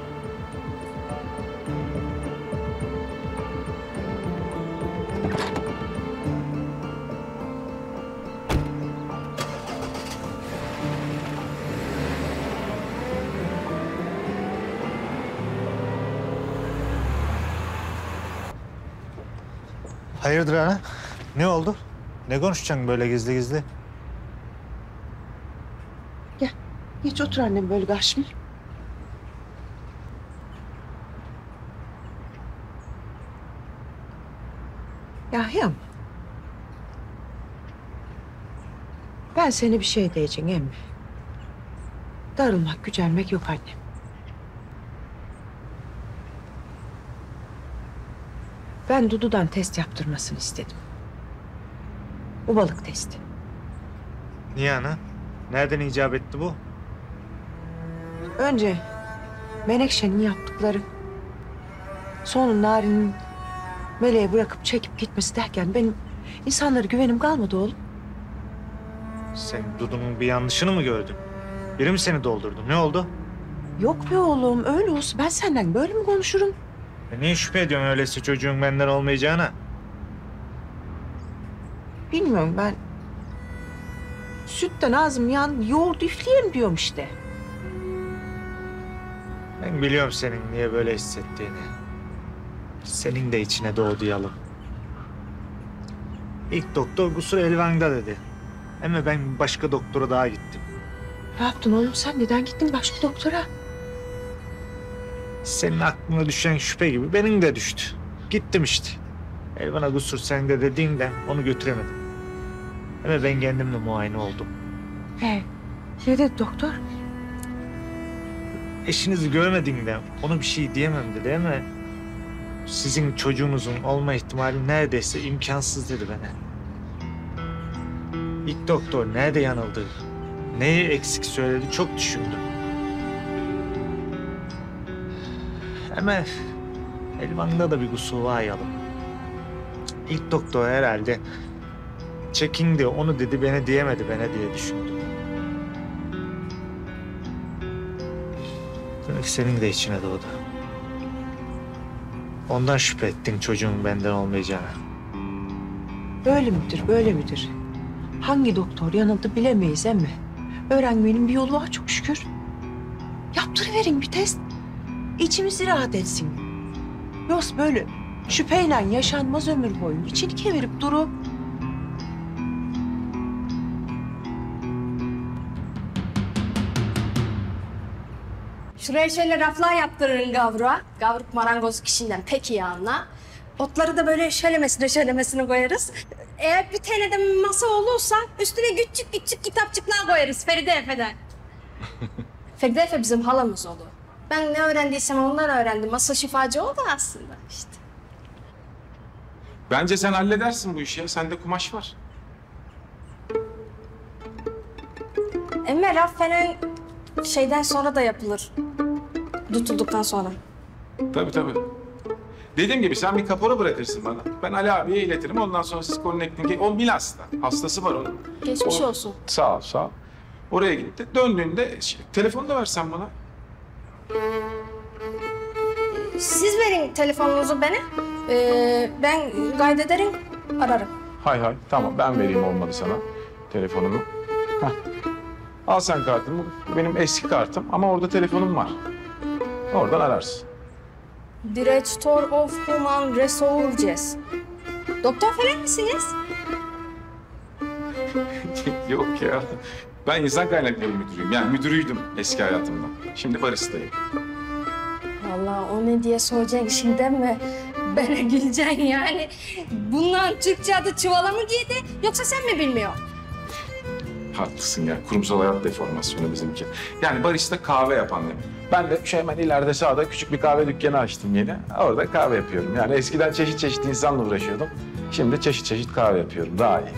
Hayırdır ana? Ne oldu? Ne konuşacaksın böyle gizli gizli? Gel. Geç otur annem böyle karşıma. Yahyam. Ben seni bir şey diyeceğim emmi. Darılmak, gücenmek yok annem. Ben Dudu'dan test yaptırmasını istedim. Bu balık testi. Niye ana? Nereden icap etti bu? Önce Menekşe'nin yaptıkları. Sonra Nari'nin Meleğe bırakıp çekip gitmesi derken benim insanlara güvenim kalmadı oğlum. Sen Dudu'nun bir yanlışını mı gördün? Biri mi seni doldurdu? Ne oldu? Yok be oğlum, öyle olsun. Ben senden böyle mi konuşurum? Niye şüphe ediyorsun öyleyse çocuğun benden olmayacağına? Bilmiyorum ben. Sütten ağzım yoğurt üfleyeyim diyorum işte. Ben biliyorum senin niye böyle hissettiğini. Senin de içine doğdu yalım. İlk doktor kusur Elvan'da dedi. Ama ben başka doktora daha gittim. Ne yaptın oğlum sen? Neden gittin başka doktora? Senin aklına düşen şüphe gibi benim de düştü. Gittim işte. Elvan'a kusur sende dediğinden onu götüremedim. Ama ben kendimle muayene oldum. Ne dedi doktor? Eşinizi görmediğinden ona bir şey diyemem dedi ama sizin çocuğunuzun olma ihtimali neredeyse imkansız dedi bana. İlk doktor nerede yanıldı, neyi eksik söyledi çok düşündüm. Ama Elvan'da da bir kusur var yalım. İlk doktor herhalde çekindi, onu dedi bana diyemedi bana diye düşündüm. Demek senin de içine doğdu. Ondan şüphe ettin çocuğun benden olmayacağını. Böyle midir, böyle midir? Hangi doktor yanıldı bilemeyiz emmi. Öğrenmenin bir yolu var çok şükür. Yaptırıverin bir test. İçimiz rahat etsin. Yoksa böyle şüpheyle yaşanmaz ömür boyu. İçini kevirip duru. Şuraya şöyle raflar yaptırırım gavruğa. Gavruk marangoz kişiden pek iyi anla. Otları da böyle şölemesine koyarız. Eğer bir tane de masa olursa üstüne küçük kitapçıklar koyarız Feride Efe'den. Feride Efe bizim halamız oldu. Ben ne öğrendiysem ondan öğrendim. Masa şifacı oldu aslında işte. Bence sen halledersin bu işi ya. Sende kumaş var. Emme raf falan şeyden sonra da yapılır. Tutulduktan sonra. Tabii. Dediğim gibi sen bir kapora bırakırsın bana. Ben Ali abiye iletirim. Ondan sonra siz connecting'e... O Milas'ta. Hastası var onun. Geçmiş olsun. Sağ ol. Oraya gitti. Döndüğünde telefonu da versen bana. Siz verin telefonunuzu bana. Ben kaydederim, ararım. Hay. Tamam ben vereyim olmadı sana telefonumu. Heh. Al sen kartımı. Bu benim eski kartım ama orada telefonum var. Oradan ararsın. Director of Human Resources. Doktor falan mısınız? Yok ya. Ben insan kaynakları müdürüyüm. Yani müdürüydüm eski hayatımda. Şimdi baristayım. Vallahi o ne diye soracaksın şimdi mi? Bana güleceksin yani. Bunlar Türkçe adı çuvala mı giydi yoksa sen mi bilmiyorsun? Haklısın ya. Kurumsal hayat deformasyonu bizimki. Yani barista kahve yapan demek. Ben de hemen ileride sağda küçük bir kahve dükkanı açtım yeni. Orada kahve yapıyorum. Yani eskiden çeşit insanla uğraşıyordum. Şimdi çeşit kahve yapıyorum. Daha iyi.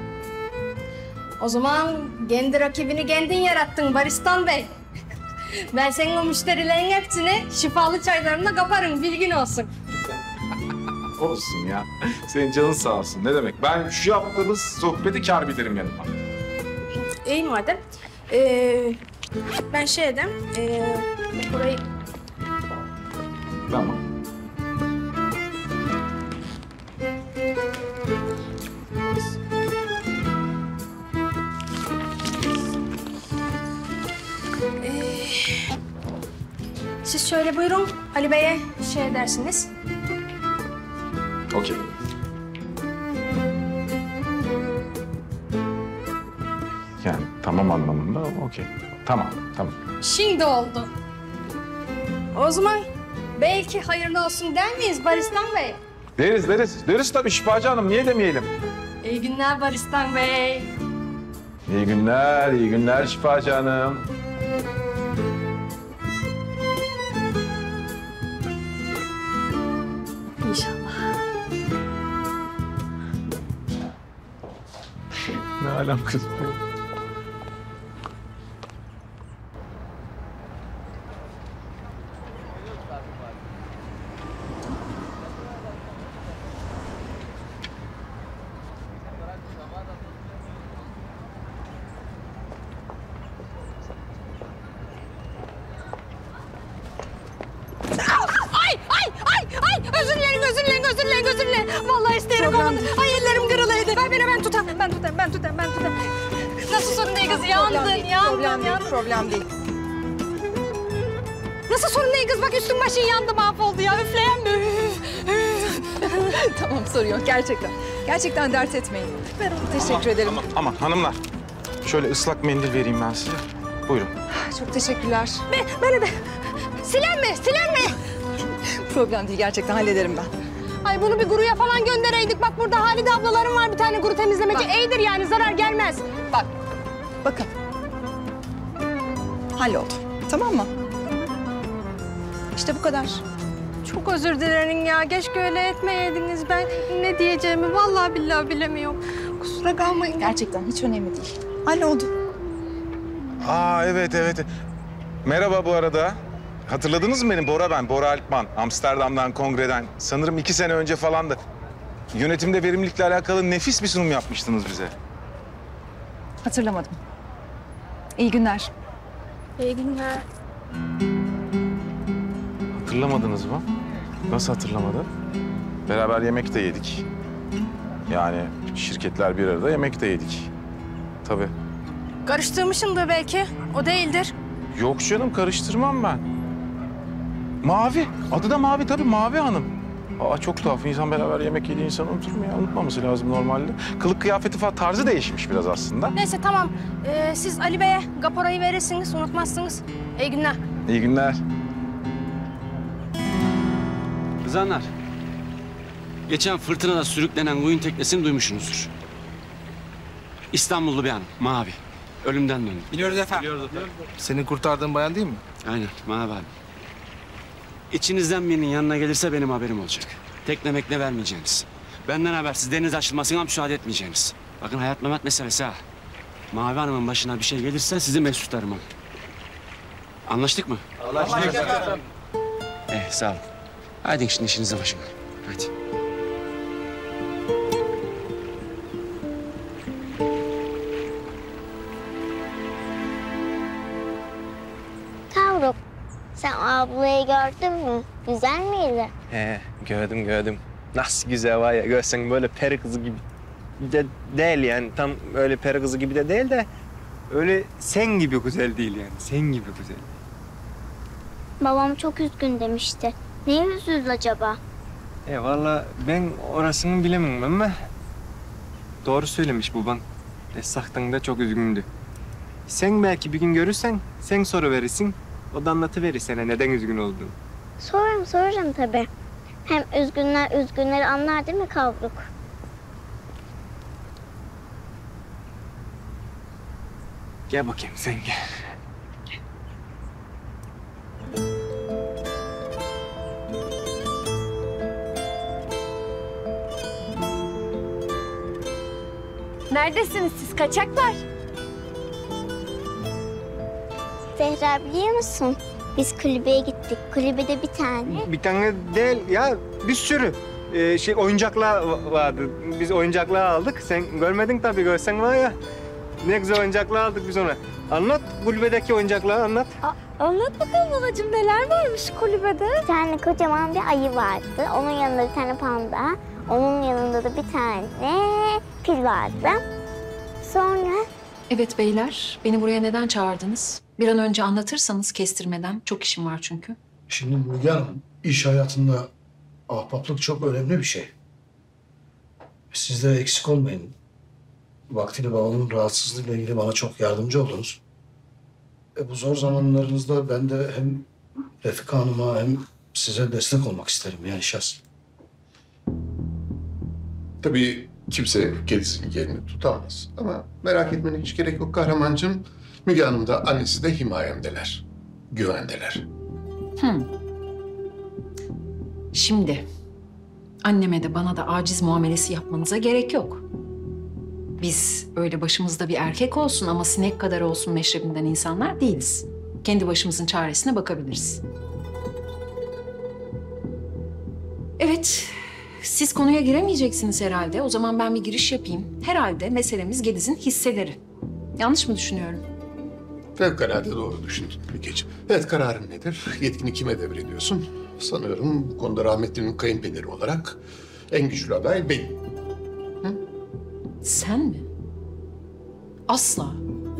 O zaman kendi rakibini kendin yarattın Baristan Bey. Ben senin o müşterilerin hepsini şifalı çaylarımla kaparım, bilgin olsun. Olsun ya. Senin canın sağ olsun. Ne demek? Ben şu yaptığımız sohbeti kâr bilirim yanıma. İyi madem. Ben şey edeyim, burayı... Tamam. Siz şöyle buyurun, Ali Bey'e şey edersiniz. Okey. Yani tamam anlamında okey. Tamam. Şimdi oldu. O zaman belki hayırlı olsun der miyiz Baristan Bey? Deriz. Deriz tabii Şifacı Hanım. Niye demeyelim? İyi günler Baristan Bey. İyi günler Şifacı Hanım. İnşallah. Ne alem kız bu? Ay! Özür dilerim. Vallahi isterim olmadı. Ay ellerim kırılıydı. Ben tutam. Nasıl sorun değil kız? Yandın. Problem değil. Nasıl sorun değil kız? Bak üstün başın yandı, mahvoldu ya. Üfleyen mi? Tamam, sorun yok gerçekten. Gerçekten dert etmeyin. Ben onu teşekkür ederim. Aman hanımlar. Şöyle ıslak mendil vereyim ben size. Buyurun. Çok teşekkürler. Bana da. Silen mi? Problem değil, gerçekten hallederim ben. Ay bunu bir guruya falan göndereydik. Bak burada Halide ablalarım var bir tane guru temizlemeci. İyidir yani zarar gelmez. Bakın. Halloldu. Tamam mı? İşte bu kadar. Çok özür dilerim ya. Keşke öyle etmeyeydiniz. Ben ne diyeceğimi vallahi billahi bilemiyorum. Kusura kalmayın. Gerçekten hiç önemli değil. Halloldu. Aa evet. Merhaba bu arada. Hatırladınız mı beni? Bora ben, Bora Alpman. Amsterdam'dan, kongreden. Sanırım 2 sene önce falandı. Yönetimde verimlilikle alakalı nefis bir sunum yapmıştınız bize. Hatırlamadım. İyi günler. İyi günler. Hatırlamadınız mı? Nasıl hatırlamadı? Beraber yemek de yedik. Yani şirketler bir arada yemek de yedik. Tabii. Karıştırmışımdır belki. O değildir. Yok canım, karıştırmam ben. Mavi. Adı da Mavi tabii, Mavi Hanım. Aa çok tuhaf. İnsan beraber yemek yediği insan unutur mu ya? Unutmaması lazım normalde. Kılık kıyafeti falan tarzı değişmiş biraz aslında. Neyse tamam. Siz Ali Bey'e kaporayı verirsiniz, unutmazsınız. İyi günler. İyi günler. Kızanlar. Geçen fırtınada sürüklenen koyun teknesini duymuşsunuzdur. İstanbullu bir hanım, Mavi. Ölümden döndü. Biliyoruz efendim. Senin kurtardığın bayan değil mi? Aynen, Mavi abi. İçinizden birinin yanına gelirse benim haberim olacak. Tekne mekne vermeyeceğiniz. Benden habersiz deniz açılmasına müsaade etmeyeceğiniz. Bakın hayat memat meselesi ha. Mavi Hanım'ın başına bir şey gelirse sizi mesut tutarım ha. Anlaştık mı? Anlaştık efendim. Sağ olun. Hadi şimdi işinize başlayın. Hadi. Kavruk, sen ablayı gördün mü? Güzel miydi? He, gördüm. Nasıl güzel var ya, görsen böyle peri kızı gibi de değil yani. Tam öyle peri kızı gibi de değil de öyle sen gibi güzel değil yani. Sen gibi güzel. Babam çok üzgün demişti. Neye üzüldü acaba? Vallahi ben orasını bilemem ama doğru söylemiş baban. Esahtan da çok üzgündü. Sen belki bir gün görürsen sen soru verirsin. O da anlatıverir sana neden üzgün olduğunu. Sorarım tabii. Hem üzgünleri anlar değil mi Kavruk? Gel bakayım sen gel. Neredesiniz siz kaçaklar? Zehra biliyor musun? Biz kulübeye gittik. Kulübede bir tane. Bir tane değil ya, bir sürü oyuncaklar vardı. Biz oyuncaklar aldık. Sen görmedin tabii, görsen var ya. Ne güzel oyuncaklar aldık biz ona. Anlat kulübedeki oyuncakları anlat. Anlat bakalım anacığım, neler varmış kulübede? Bir tane kocaman bir ayı vardı. Onun yanında bir tane panda. Onun yanında da bir tane fil vardı. Sonra... Evet beyler, beni buraya neden çağırdınız? Bir an önce anlatırsanız kestirmeden. Çok işim var çünkü. Şimdi Müge Hanım, iş hayatında ahbaplık çok önemli bir şey. Siz de eksik olmayın. Vaktiyle babamın rahatsızlığıyla ilgili bana çok yardımcı oldunuz. Bu zor zamanlarınızda ben de hem Refika Hanım'a hem size destek olmak isterim yani şahsen. Tabii kimse kedisinin yerini tutamaz. Ama merak etmene hiç gerek yok Kahramancığım. Müge Hanım da annesi de himayemdeler. Güvendeler. Şimdi anneme de bana da aciz muamelesi yapmanıza gerek yok. Biz öyle başımızda bir erkek olsun ama sinek kadar olsun meşrebinden insanlar değiliz. Kendi başımızın çaresine bakabiliriz. Evet, siz konuya giremeyeceksiniz herhalde. O zaman ben bir giriş yapayım. Herhalde meselemiz Gediz'in hisseleri. Yanlış mı düşünüyorum? Fevkalade doğru düşündün Mügeciğim. Evet, kararın nedir? Yetkini kime devrediyorsun? Sanıyorum bu konuda rahmetlinin kayınpederi olarak en güçlü aday benim. Sen mi? Asla.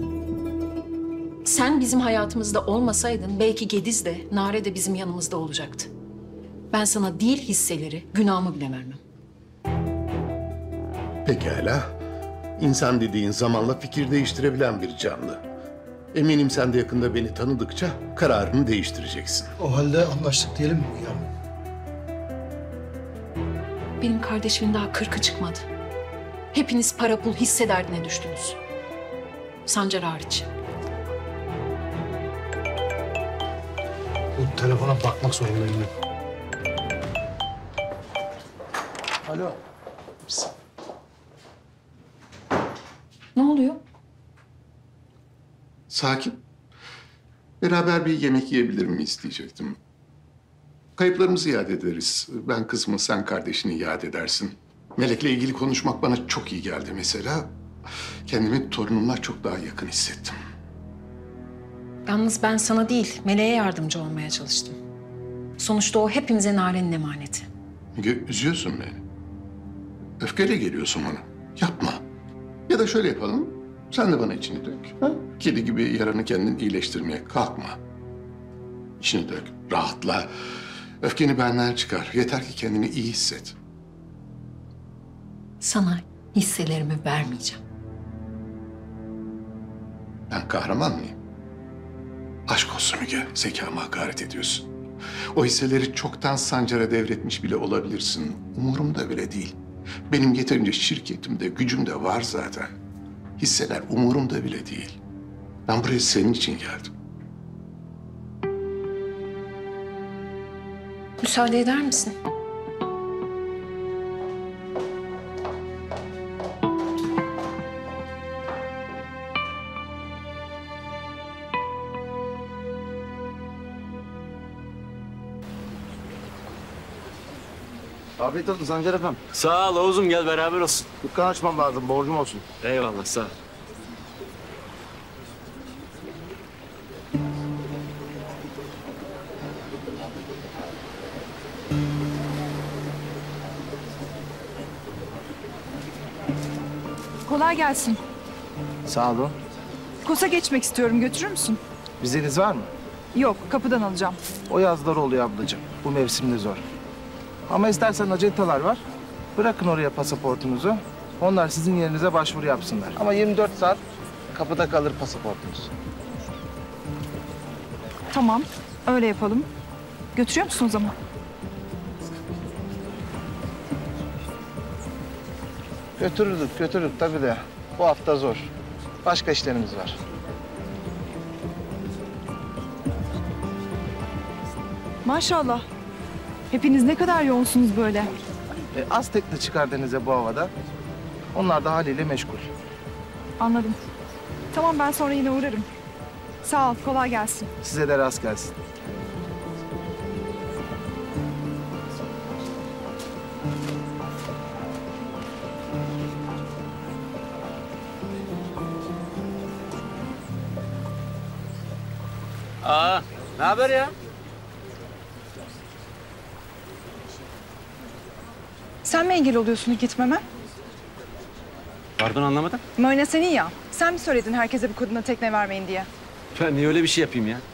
Sen bizim hayatımızda olmasaydın belki Gediz de, Nare de bizim yanımızda olacaktı. Ben sana değil hisseleri, günahımı bile vermem. Pekala. İnsan dediğin zamanla fikir değiştirebilen bir canlı. Eminim sen de yakında beni tanıdıkça kararını değiştireceksin. O halde anlaştık diyelim mi Müge Hanım? Benim kardeşimin daha 40'ı çıkmadı. Hepiniz para pul hisse derdine düştünüz. Sancar hariç. Bu telefona bakmak zorundayım ben. Alo. Ne oluyor? Sakin. Beraber bir yemek yiyebilir miyiz diyecektim. Kayıplarımızı iade ederiz. Ben kızımı, sen kardeşini iade edersin. Melek'le ilgili konuşmak bana çok iyi geldi mesela. Kendimi torunumla çok daha yakın hissettim. Yalnız ben sana değil, Meleğe yardımcı olmaya çalıştım. Sonuçta o hepimize Nare'nin emaneti. Üzüyorsun beni. Öfkeyle geliyorsun bana. Yapma. Ya da şöyle yapalım. Sen de bana içini dök. Ha? Kedi gibi yaranı kendin iyileştirmeye kalkma. İçini dök, rahatla. Öfkeni benden çıkar. Yeter ki kendini iyi hisset. Sana hisselerimi vermeyeceğim. Ben kahraman mıyım? Aşk olsun Müge, zekama hakaret ediyorsun. O hisseleri çoktan Sancar'a devretmiş bile olabilirsin. Umurumda bile değil. Benim yeterince şirketim de gücüm de var zaten. Hisseler umurumda bile değil. Ben buraya senin için geldim. Müsaade eder misin? Afiyet olsun Sancar efendim. Sağ ol Oğuz'um, gel beraber olsun. Dükkan açmam lazım, borcum olsun. Eyvallah, sağ ol. Kolay gelsin. Sağ olun. Kosa geçmek istiyorum. Götürür müsün? Vizeniz var mı? Yok, kapıdan alacağım. O yazlar oluyor ablacığım. Bu mevsimde zor. Ama istersen acentalar var. Bırakın oraya pasaportunuzu. Onlar sizin yerinize başvuru yapsınlar. Ama 24 saat kapıda kalır pasaportunuz. Tamam, öyle yapalım. Götürüyor musun o zaman? Götürürdük tabii de. Bu hafta zor. Başka işlerimiz var. Maşallah. Hepiniz ne kadar yoğunsunuz böyle. Az tekne çıkar denize bu havada. Onlar da haliyle meşgul. Anladım. Tamam, ben sonra yine uğrarım. Sağ ol, kolay gelsin. Size de rast gelsin. Ne haber ya? Sen mi engel oluyorsun gitmeme? Pardon, anlamadım. Marina senin ya. Sen mi söyledin herkese bu kadına tekne vermeyin diye? Ben niye öyle bir şey yapayım ya?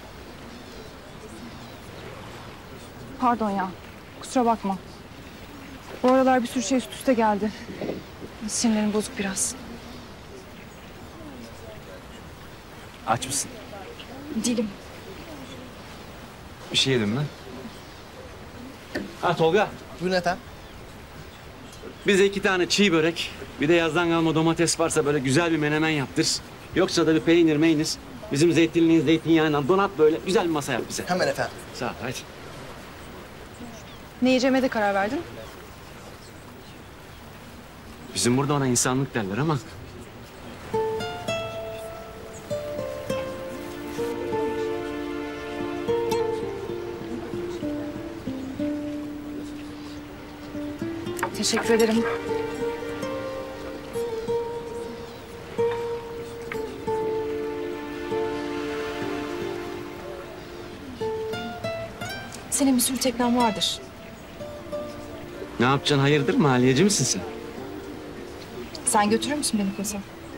Pardon ya. Kusura bakma. Bu aralar bir sürü şey üst üste geldi. Sinirlerim bozuk biraz. Aç mısın? Değilim. Bir şey yedim lan. Ha Tolga. Buyurun efendim. Bize 2 tane çiğ börek, bir de yazdan kalma domates varsa böyle güzel bir menemen yaptır. Yoksa da bir peynir meynir. Bizim zeytinliğin zeytinyağıyla donat böyle güzel bir masa yap bize. Hemen efendim. Sağ ol, hadi. Ne yiyeceğime de karar verdin? Bizim burada ona insanlık derler ama... Teşekkür ederim. Senin bir sürü teknen vardır. Ne yapacaksın, hayırdır, maliyeci misin sen? Sen götürür müsün beni Kosa?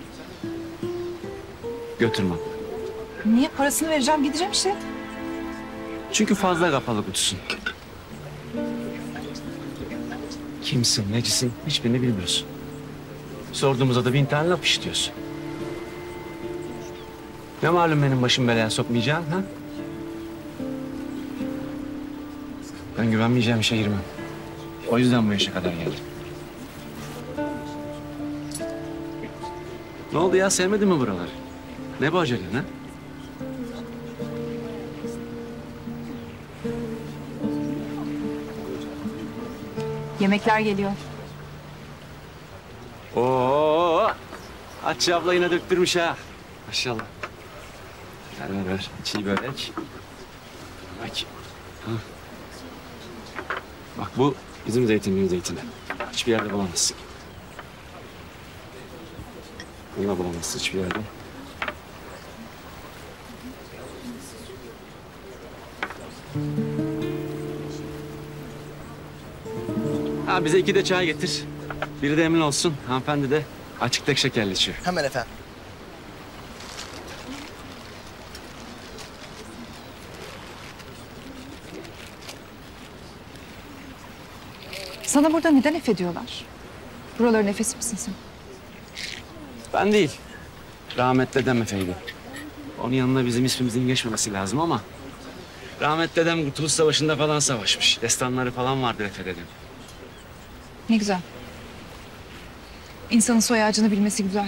Götürmem. Niye? Parasını vereceğim, gideceğim işte. Çünkü fazla kapalı kutusun. Kimsin, necisin, hiçbirini bilmiyorsun. Sorduğumuzda da 1000 tane laf işitiyorsun. Ne malum benim başım belaya sokmayacağım, ha? Ben güvenmeyeceğim işe girmem. O yüzden bu yaşa kadar geldim. Ne oldu ya, sevmedin mi buraları? Ne bu acelen ha? Yemekler geliyor. Oo! Hatice abla yine döktürmüş ha. Maşallah. Ver. Çiğ börek. Bak. Ha. Bak bu bizim zeytinliğin zeytini. Hiçbir yerde bulamazsın. Bunu da bulamazsın hiçbir yerde. Ha, bize 2 de çay getir. Biri de emin olsun. Hanımefendi de açık tek şekerli içiyor. Hemen efendim. Sana burada neden laf ediyorlar? Buraların nefesi misin sen? Ben değil. Rahmetli dedem Efe'ydi. Onun yanına bizim ismimizin geçmemesi lazım ama... Rahmetli dedem Kurtuluş Savaşı'nda falan savaşmış. Destanları falan vardı Efe dedem. Ne güzel. İnsanın soy ağacını bilmesi güzel.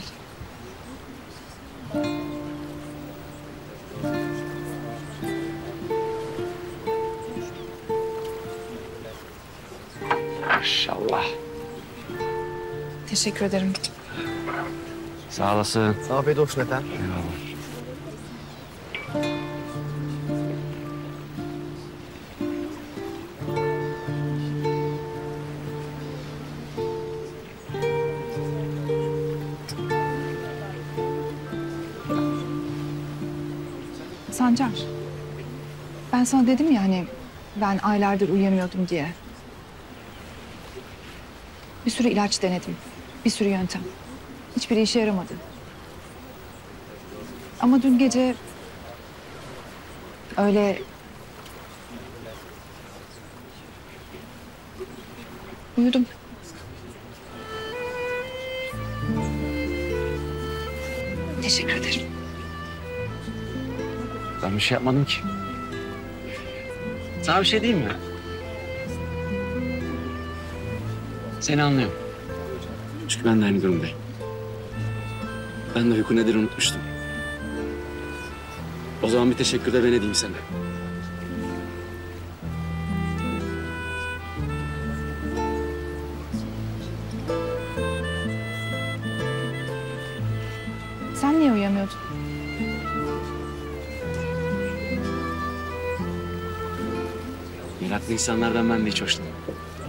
Maşallah. Teşekkür ederim. Sağ olasın. Afiyet olsun efendim. Eyvallah. Sancar. Ben sana dedim ya hani ben aylardır uyuyamıyordum diye. Bir sürü ilaç denedim. Bir sürü yöntem. Hiçbiri işe yaramadı. Ama dün gece öyle uyudum. Teşekkür ederim. Ben bir şey yapmadım ki. Sana bir şey diyeyim mi? Seni anlıyorum. Çünkü ben de aynı durumdayım. Ben de uyku nedir unutmuştum. O zaman bir teşekkür de ben edeyim sana. Sen niye uyuyamıyordun? Meraklı insanlardan ben de hiç hoşlanmam.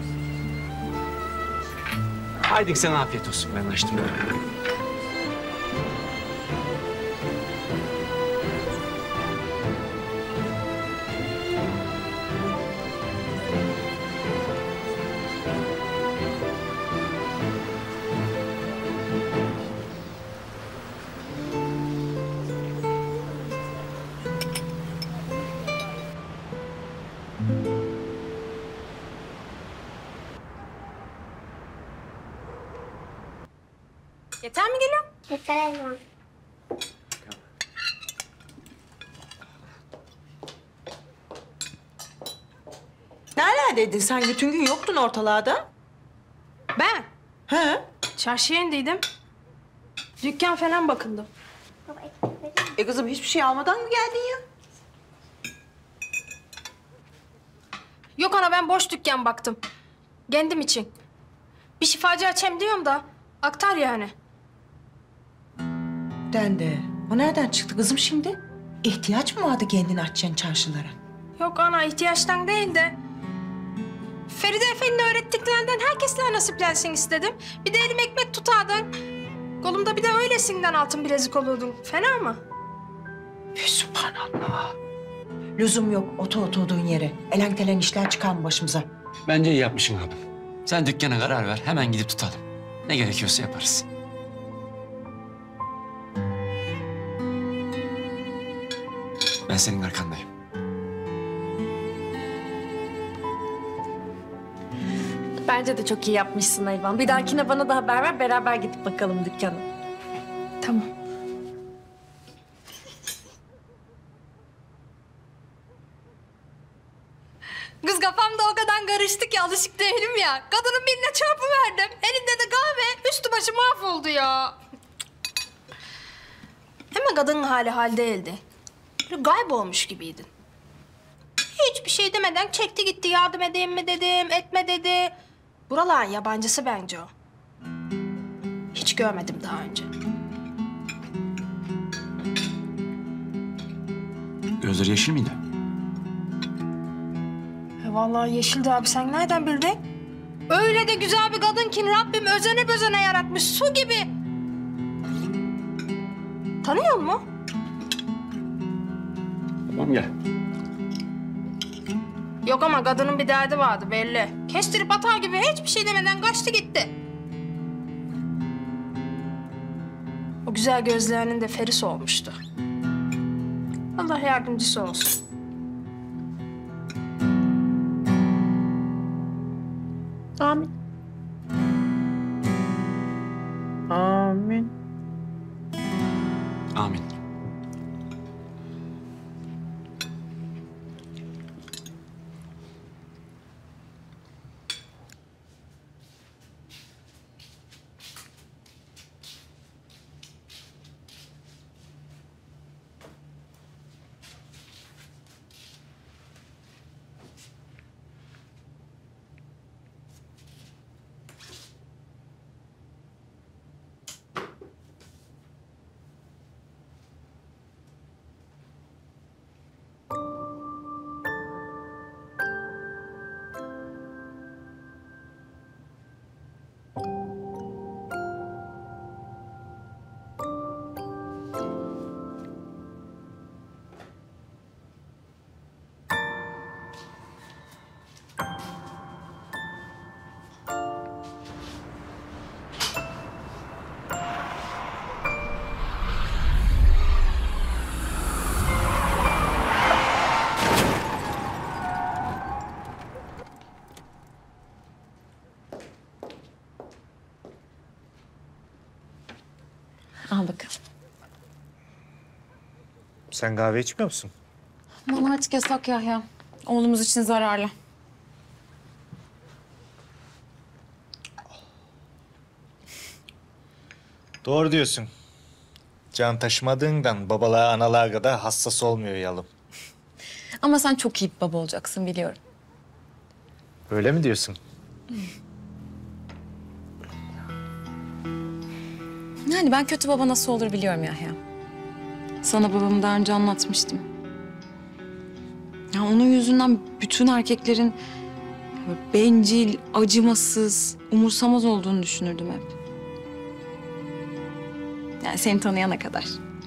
Haydi sana afiyet olsun. Ben açtım. Yeter mi geliyor? Yeter Elvan. Nerelerdeydin sen? Bütün gün yoktun ortalarda. Ben? He? Çarşıya indiydim. Dükkan falan bakındım. Kızım hiçbir şey almadan mı geldin ya? Yok ana, ben boş dükkan baktım. Kendim için. Bir şifacı açayım diyorum da aktar yani. De. O nereden çıktı kızım şimdi? İhtiyaç mı vardı kendini açacaksın çarşılara? Yok ana, ihtiyaçtan değil de Feride Efe'nin öğrettiklerinden herkesle nasiplensin istedim. Bir de elim ekmek tutardın. Kolumda bir de öylesinden altın bilezik olurdun. Fena mı? Sübhanallah. Lüzum yok oturduğun yere. Elen telen işler çıkar mı başımıza? Bence iyi yapmışsın abi. Sen dükkana karar ver. Hemen gidip tutalım. Ne gerekiyorsa yaparız. Ben senin arkandayım. Bence de çok iyi yapmışsın Elvan. Bir dahakine bana da haber ver, beraber gidip bakalım dükkana. Tamam. Kız kafamda o kadar kadar karıştı ki alışık değilim ya. Kadının birine çarpıverdim. Elinde de kahve. Üstü başı mahvoldu ya. Hemen kadının hali değildi. Böyle kaybolmuş gibiydin. Hiçbir şey demeden çekti gitti. Yardım edeyim mi dedim, etme dedi. Buraların yabancısı bence o. Hiç görmedim daha önce. Gözleri yeşil miydi? Vallahi yeşildi abi. Sen nereden bildin? Öyle de güzel bir kadın ki Rabbim özene bözene yaratmış. Su gibi. Tanıyor musun? Tamam gel. Yok ama kadının bir derdi vardı belli. Kestirip atar gibi hiçbir şey demeden kaçtı gitti. O güzel gözlerinin de feris olmuştu. Allah yardımcısı olsun. Amin. Amin. Amin. Al bakalım. Sen kahve içmiyor musun? Bana artık yasak Yahya. Oğlumuz için zararlı. Doğru diyorsun. Can taşımadığından babalığa analığa kadar hassas olmuyor yalım. Ama sen çok iyi bir baba olacaksın biliyorum. Öyle mi diyorsun? Yani ben kötü baba nasıl olur biliyorum Yahya. Sana babamı daha önce anlatmıştım. Ya onun yüzünden bütün erkeklerin böyle bencil, acımasız, umursamaz olduğunu düşünürdüm hep. Yani seni tanıyana kadar.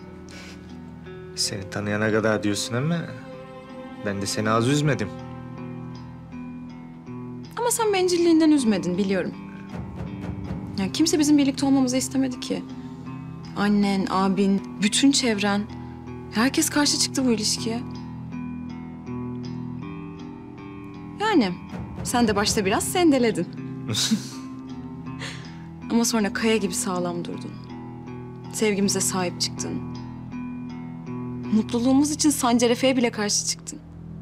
Seni tanıyana kadar diyorsun ama ben de seni az üzmedim. Ama sen bencilliğinden üzmedin biliyorum. Ya kimse bizim birlikte olmamızı istemedi ki. Annen, abin, bütün çevren. Herkes karşı çıktı bu ilişkiye. Yani sen de başta biraz sendeledin. Ama sonra kaya gibi sağlam durdun. Sevgimize sahip çıktın. Mutluluğumuz için Sancar Efe'ye bile karşı çıktın.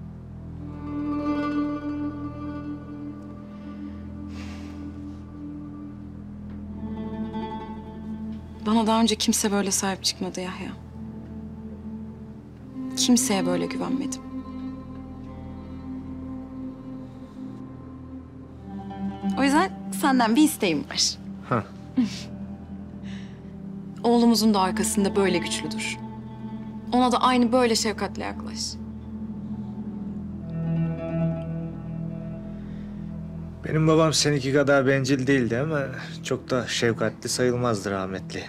Bana daha önce kimse böyle sahip çıkmadı Yahya. Kimseye böyle güvenmedim. O yüzden senden bir isteğim var. Hah. Oğlumuzun da arkasında böyle güçlü dur. Ona da aynı böyle şefkatle yaklaş. Benim babam seninki kadar bencil değildi ama çok da şefkatli sayılmazdı rahmetli.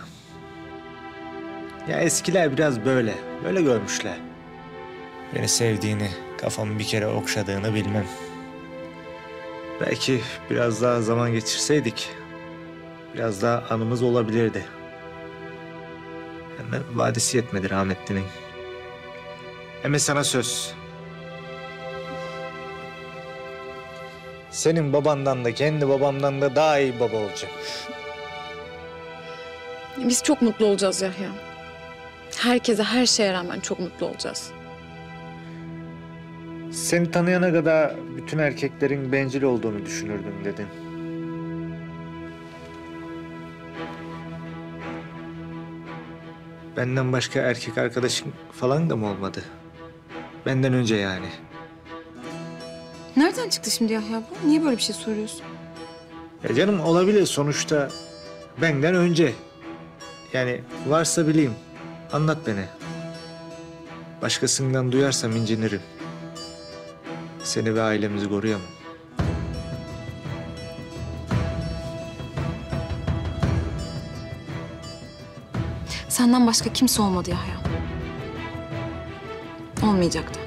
Ya eskiler biraz böyle görmüşler. Beni sevdiğini, kafamı bir kere okşadığını bilmem. Belki biraz daha zaman geçirseydik, biraz daha anımız olabilirdi. Ama vadesi yetmedi rahmetlinin. Ama sana söz. Senin babandan da kendi babamdan da daha iyi baba olacağım. Biz çok mutlu olacağız Yahya. Herkese, her şeye rağmen çok mutlu olacağız. Seni tanıyana kadar bütün erkeklerin bencil olduğunu düşünürdüm dedin. Benden başka erkek arkadaşın falan da mı olmadı? Benden önce yani. Nereden çıktı şimdi Yahya bu? Niye böyle bir şey soruyorsun? Ya canım olabilir sonuçta benden önce. Yani varsa bileyim. Anlat beni. Başkasından duyarsam incinirim. Seni ve ailemizi koruyamam. Senden başka kimse olmadı Yahya. Olmayacaktı.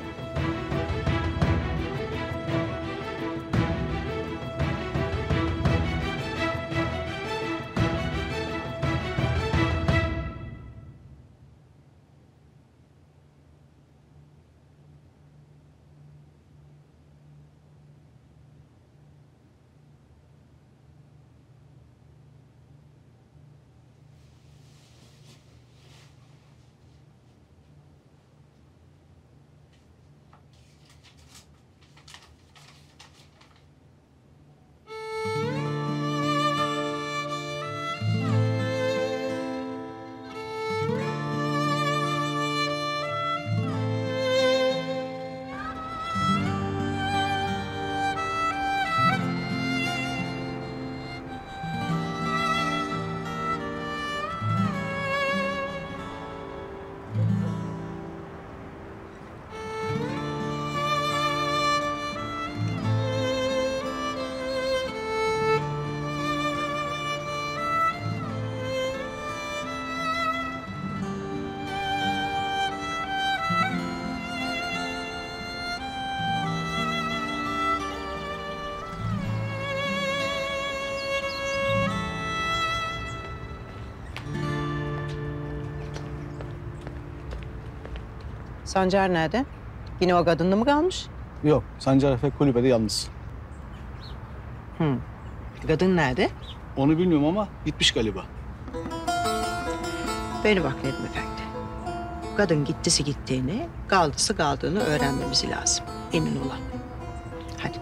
Sancar nerede? Yine o kadınla mı kalmış? Yok, Sancar Efe kulübede yalnız. Kadın nerede? Onu bilmiyorum ama gitmiş galiba. Beni bak Nedim Efendi. Kadın gittisi gittiğini, kaldısı kaldığını öğrenmemiz lazım. Emin olan. Hadi.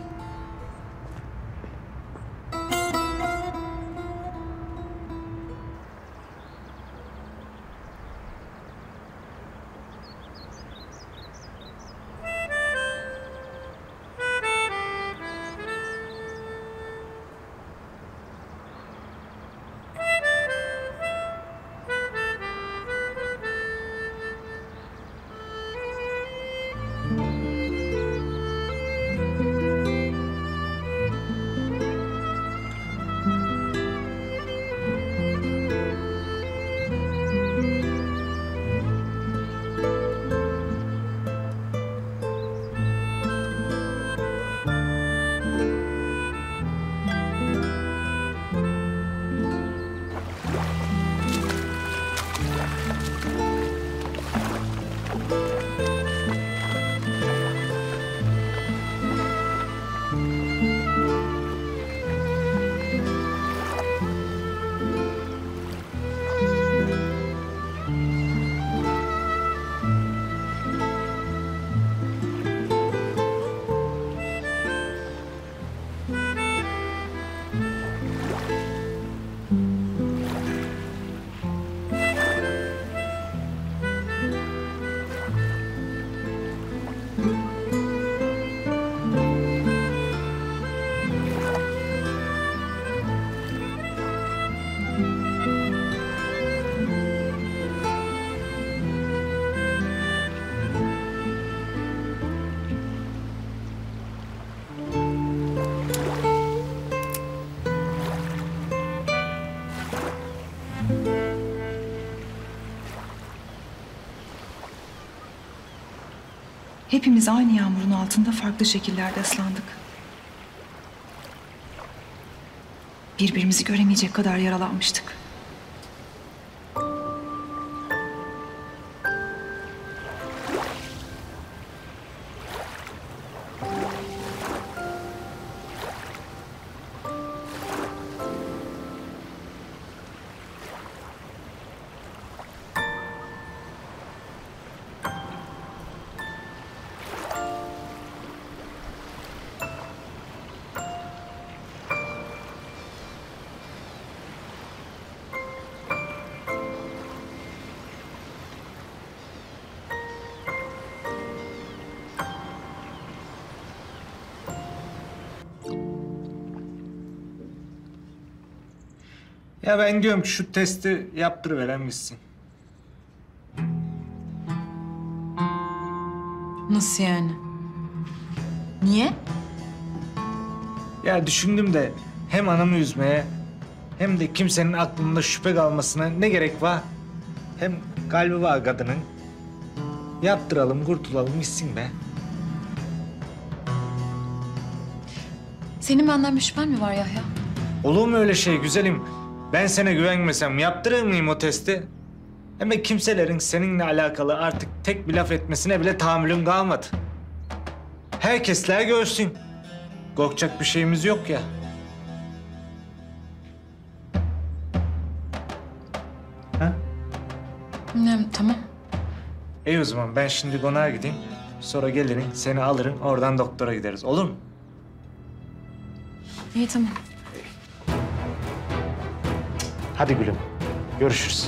Hepimiz aynı yağmurun altında farklı şekillerde ıslandık. Birbirimizi göremeyecek kadar yaralanmıştık. Ya ben diyorum ki şu testi yaptırıveren gitsin. Nasıl yani? Niye? Ya düşündüm de hem anamı üzmeye hem de kimsenin aklında şüphe kalmasına ne gerek var? Hem kalbi var kadının. Yaptıralım, kurtulalım, gitsin be. Senin benden bir şüphen mi var Yahya? Olur mu öyle şey güzelim? Ben sana güvenmesem yaptırır mıyım o testi? Hem de kimselerin seninle alakalı artık tek bir laf etmesine bile tahammülüm kalmadı. Herkesler görsün. Korkacak bir şeyimiz yok ya. Ha? Tamam. İyi o zaman ben şimdi konağa gideyim. Sonra gelirim, seni alırım, oradan doktora gideriz. Olur mu? İyi tamam. Hadi gülüm. Görüşürüz.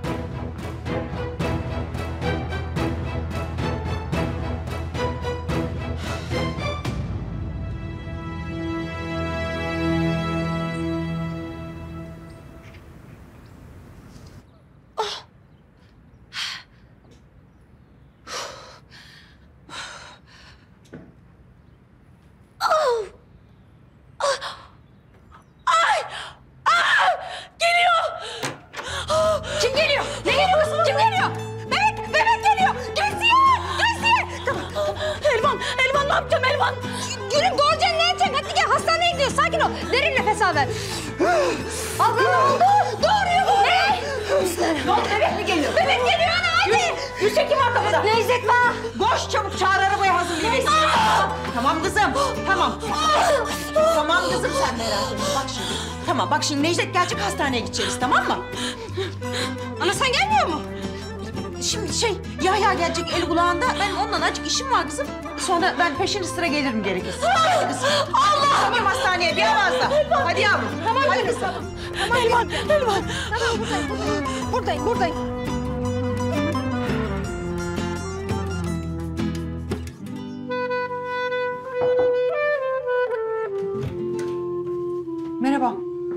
Kim geliyor? Ne geliyor kızım? Kim geliyor? Bebek geliyor. Gülsiye. Tamam. Elvan ne yapacağım Elvan? Gülüm doğuracaksın ne yapacaksın? Hadi gel hastaneye gidiyoruz. Sakin ol. Derin nefes al ver. Allah ne oldu? Doğuruyor bu. Ne? Bebek mi geliyor? Bebek geliyor ana hadi. Gülse kim var kapıda? Necdet var. Koş çabuk çağır arabayı hazırlayın. Tamam kızım, tamam. Tamam kızım sen merak etme. Bak şimdi. Tamam bak şimdi Necdet gelecek hastaneye gideceğiz tamam mı? Ana sen gelmiyor mu? Şimdi Yahya gelecek el kulağında. Benim onunla azıcık işim var kızım. Sonra ben peşin sıra gelirim gerekirse. Hadi kızım. Allah! Tamam hastaneye bir avazla. Hadi yavrum. Tamam hadi kızım. kızım. Tamam Elvan. Tamam buradayım. Merhaba.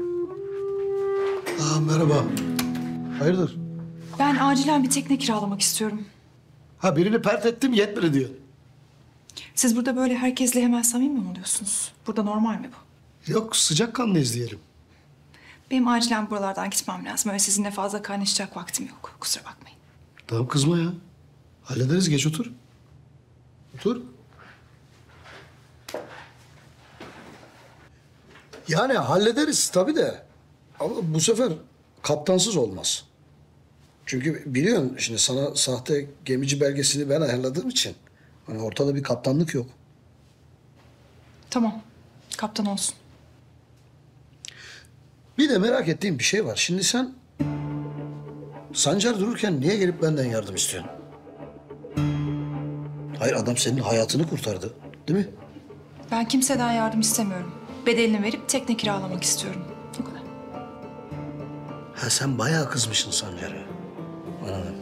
Merhaba. Hayırdır? Ben acilen bir tekne kiralamak istiyorum. Ha birini pert ettim yetmedi diyor. Siz burada böyle herkesle hemen samimi mi oluyorsunuz? Burada normal mi bu? Yok sıcakkanlıyız diyelim. Benim acilen buralardan gitmem lazım. Öyle sizinle fazla kaynaşacak vaktim yok. Kusura bakmayın. Tamam kızma ya. Hallederiz geç otur. Otur. Yani hallederiz tabii de. Ama bu sefer kaptansız olmaz. Çünkü biliyorsun şimdi sana sahte gemici belgesini ben ayarladığım için hani ortada bir kaptanlık yok. Tamam. Kaptan olsun. Bir de merak ettiğim bir şey var. Şimdi sen Sancar dururken niye gelip benden yardım istiyorsun? Hayır adam senin hayatını kurtardı. Değil mi? Ben kimseden yardım istemiyorum. Bedelini verip tekne kiralamak istiyorum. O kadar. Ha sen bayağı kızmışsın Sancar'a. Anladım.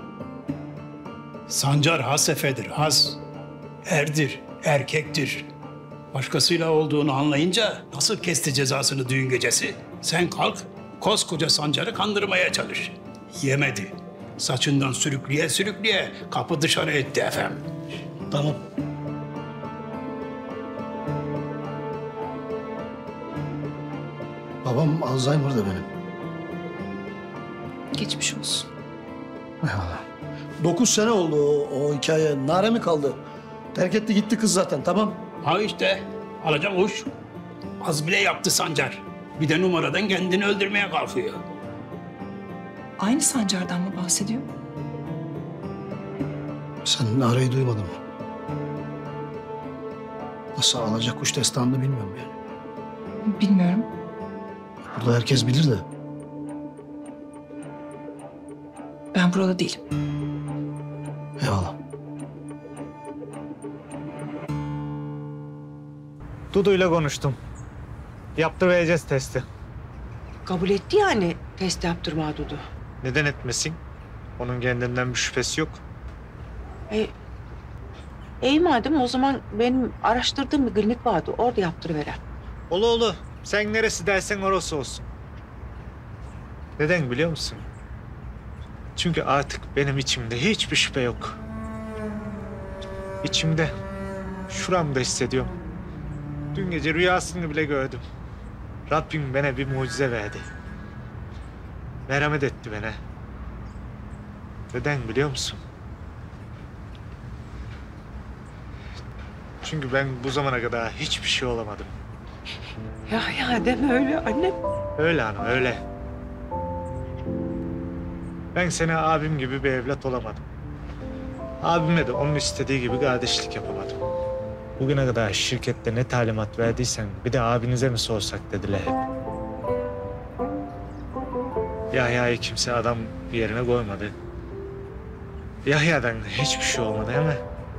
Sancar has efedir, has. Erdir, erkektir. Başkasıyla olduğunu anlayınca nasıl kesti cezasını düğün gecesi? Sen kalk, koskoca Sancar'ı kandırmaya çalış. Yemedi. Saçından sürükleye kapı dışarı etti efendim. Tamam. Babam Alzheimer'da benim. Geçmiş olsun. Eyvallah. 9 sene oldu o hikaye. Nare mi kaldı? Terk etti gitti kız zaten tamam. Ha işte, alacak uç. Az bile yaptı Sancar. Bir de numaradan kendini öldürmeye kalkıyor. Aynı Sancar'dan mı bahsediyor? Sen Nare'yi duymadın mı? Nasıl alacak kuş destanını bilmiyorum yani. Bilmiyorum. Burada herkes bilir de. Ben burada değilim. Eyvallah. Dudu'yla konuştum. Yaptıracağız testi. Kabul etti yani test yaptırma Dudu. Neden etmesin? Onun kendinden bir şüphesi yok. İyi madem o zaman benim araştırdığım bir klinik vardı. Orada yaptırıverem. Olu. Sen neresi dersen orası olsun. Neden biliyor musun? Çünkü artık benim içimde hiçbir şüphe yok. İçimde, şuramda hissediyorum. Dün gece rüyasını bile gördüm. Rabbim bana bir mucize verdi. Merhamet etti bana. Neden biliyor musun? Çünkü ben bu zamana kadar hiçbir şey olamadım. Ya deme öyle annem. Öyle hanım, öyle. Ben sana abim gibi bir evlat olamadım. Abime de onun istediği gibi kardeşlik yapamadım. Bugüne kadar şirkette ne talimat verdiysen bir de abinize mi sorsak dediler hep. Yahya'yı kimse adam yerine koymadı. Yahya'dan hiçbir şey olmadı ama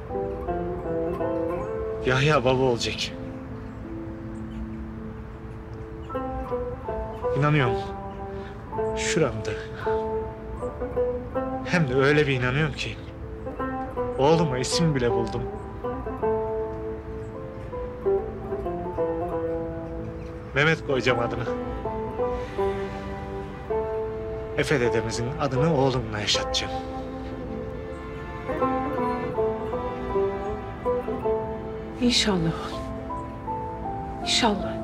Yahya baba olacak. İnanıyorum. Şuramda. Hem de öyle bir inanıyorum ki. Oğluma isim bile buldum. Mehmet koyacağım adını. Efe dedemizin adını oğlumla yaşatacağım. İnşallah. İnşallah.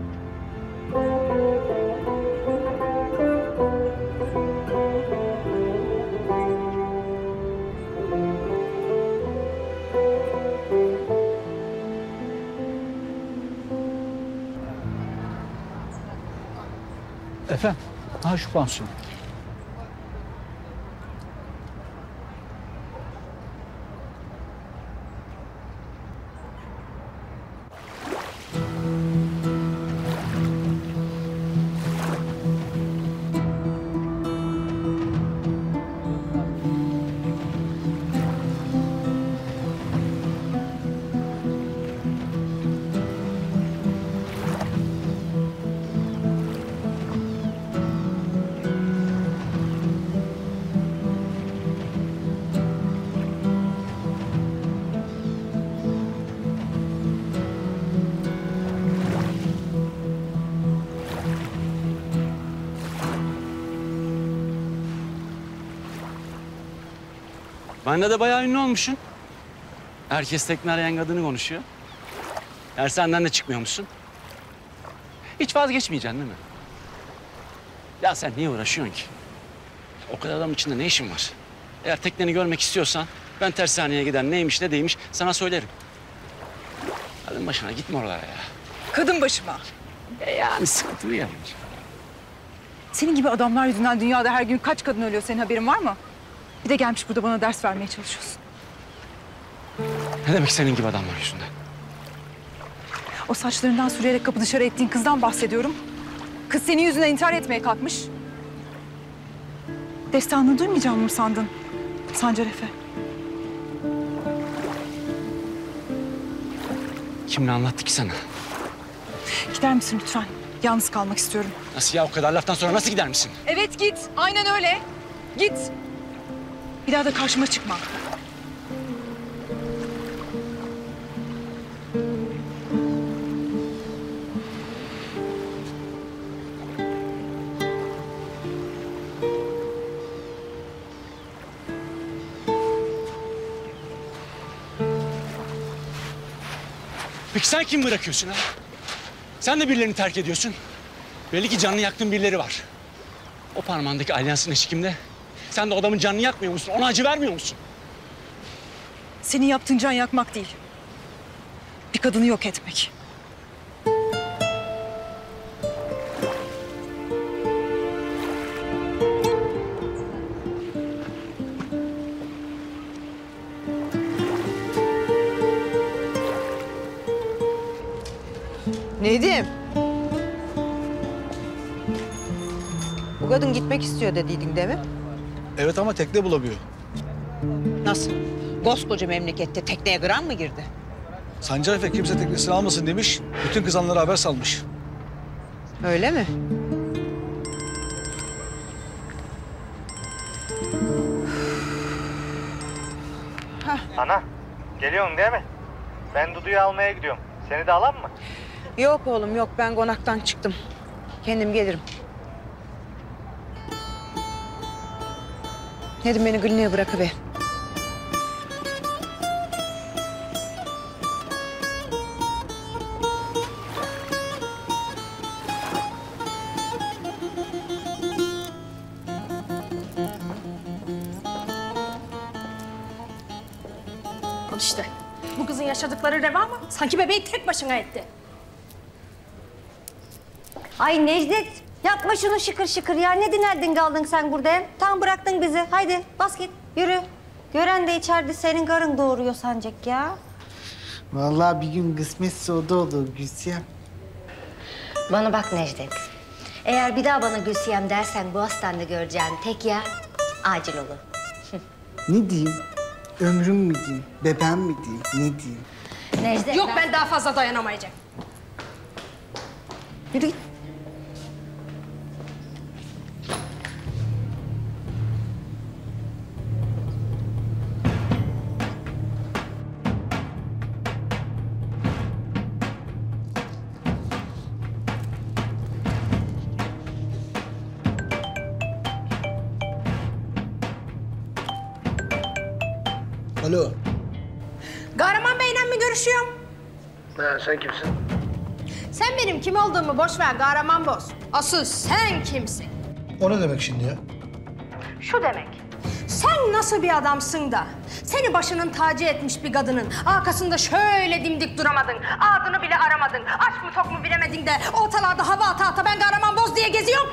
Efendim, ha şu pansiyon. Bende de bayağı ünlü olmuşsun. Herkes tekne arayan kadını konuşuyor. Yani senden de çıkmıyormuşsun. Hiç vazgeçmeyeceksin değil mi? Ya sen niye uğraşıyorsun ki? O kadar adamın içinde ne işin var? Eğer tekneni görmek istiyorsan ben tersaneye gider neymiş ne değilmiş sana söylerim. Kadın başına gitme oralara ya. Kadın başıma. Yani sıkıntılı yani. Senin gibi adamlar yüzünden dünyada her gün kaç kadın ölüyor, senin haberin var mı? Bir de gelmiş burada bana ders vermeye çalışıyorsun. Ne demek senin gibi adamlar yüzünden? O saçlarından sürüyerek kapı dışarı ettiğin kızdan bahsediyorum. Kız senin yüzünden intihar etmeye kalkmış. Destanını duymayacağımı mı sandın Sancar Efe? Kim ne anlattı ki sana? Gider misin lütfen? Yalnız kalmak istiyorum. Nasıl ya, o kadar laftan sonra nasıl gider misin? Evet git. Aynen öyle. Git. Bir daha da karşıma çıkma. Peki sen kim bırakıyorsun ha? Sen de birilerini terk ediyorsun. Belli ki canını yaktığın birileri var. O parmağındaki alyansın eşi kimde? Sen de o adamın canını yakmıyor musun? Ona acı vermiyor musun? Senin yaptığın can yakmak değil. Bir kadını yok etmek. Nedim. Bu kadın gitmek istiyor dediydin değil mi? Evet ama tekne bulamıyor. Nasıl? Koskoca memlekette tekneye gram mı girdi? Sancar Efe kimse teknesini almasın demiş. Bütün kızanlara haber salmış. Öyle mi? Ana, geliyorsun değil mi? Ben Dudu'yu almaya gidiyorum. Seni de alan mı? Yok oğlum yok, ben konaktan çıktım. Kendim gelirim. Nedim beni Gülüne'ye bırakıver. Al işte. Bu kızın yaşadıkları reva mı? Sanki bebeği tek başına etti. Ay Necdet, yapma şunu şıkır şıkır ya. Ne dinerdin kaldın sen burada hem? Tamam bıraktın bizi. Haydi bas git, yürü. Gören de içeride senin karın doğuruyor sancak ya. Vallahi bir gün kısmetse o da olur Gülsiyem. Bana bak Necdet. Eğer bir daha bana Gülsiyem dersen bu hastanede göreceğin tek yer acil olur. Ne diyeyim? Ömrüm mü diyeyim? Bebeğim mi diyeyim? Ne diyeyim? Necdet, Yok ben daha fazla dayanamayacağım. Yürü git. Alo. Kahraman Bey'le mi görüşüyorum? Sen kimsin? Sen benim kim olduğumu boş ver Kahraman Boz. Asıl sen kimsin? O ne demek şimdi ya? Şu demek. Sen nasıl bir adamsın da seni başının tacı etmiş bir kadının arkasında şöyle dimdik duramadın, adını bile aramadın, aç mı tok mu bilemedin de ortalarda hava ata ata ben Kahraman Boz diye geziyorum.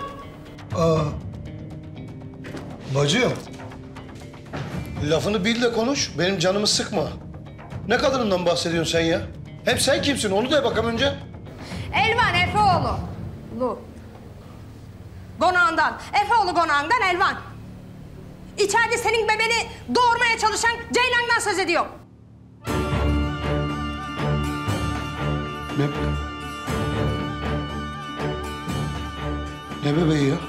Bacım. Lafını bil de konuş. Benim canımı sıkma. Ne kadınından bahsediyorsun sen ya? Hem sen kimsin? Onu da bakalım önce. Elvan Efeoğlu. Lu. Konağından, Efeoğlu konağından Elvan. İçeride senin bebeni doğurmaya çalışan Ceylan'dan söz ediyor. Ne bebeği ya?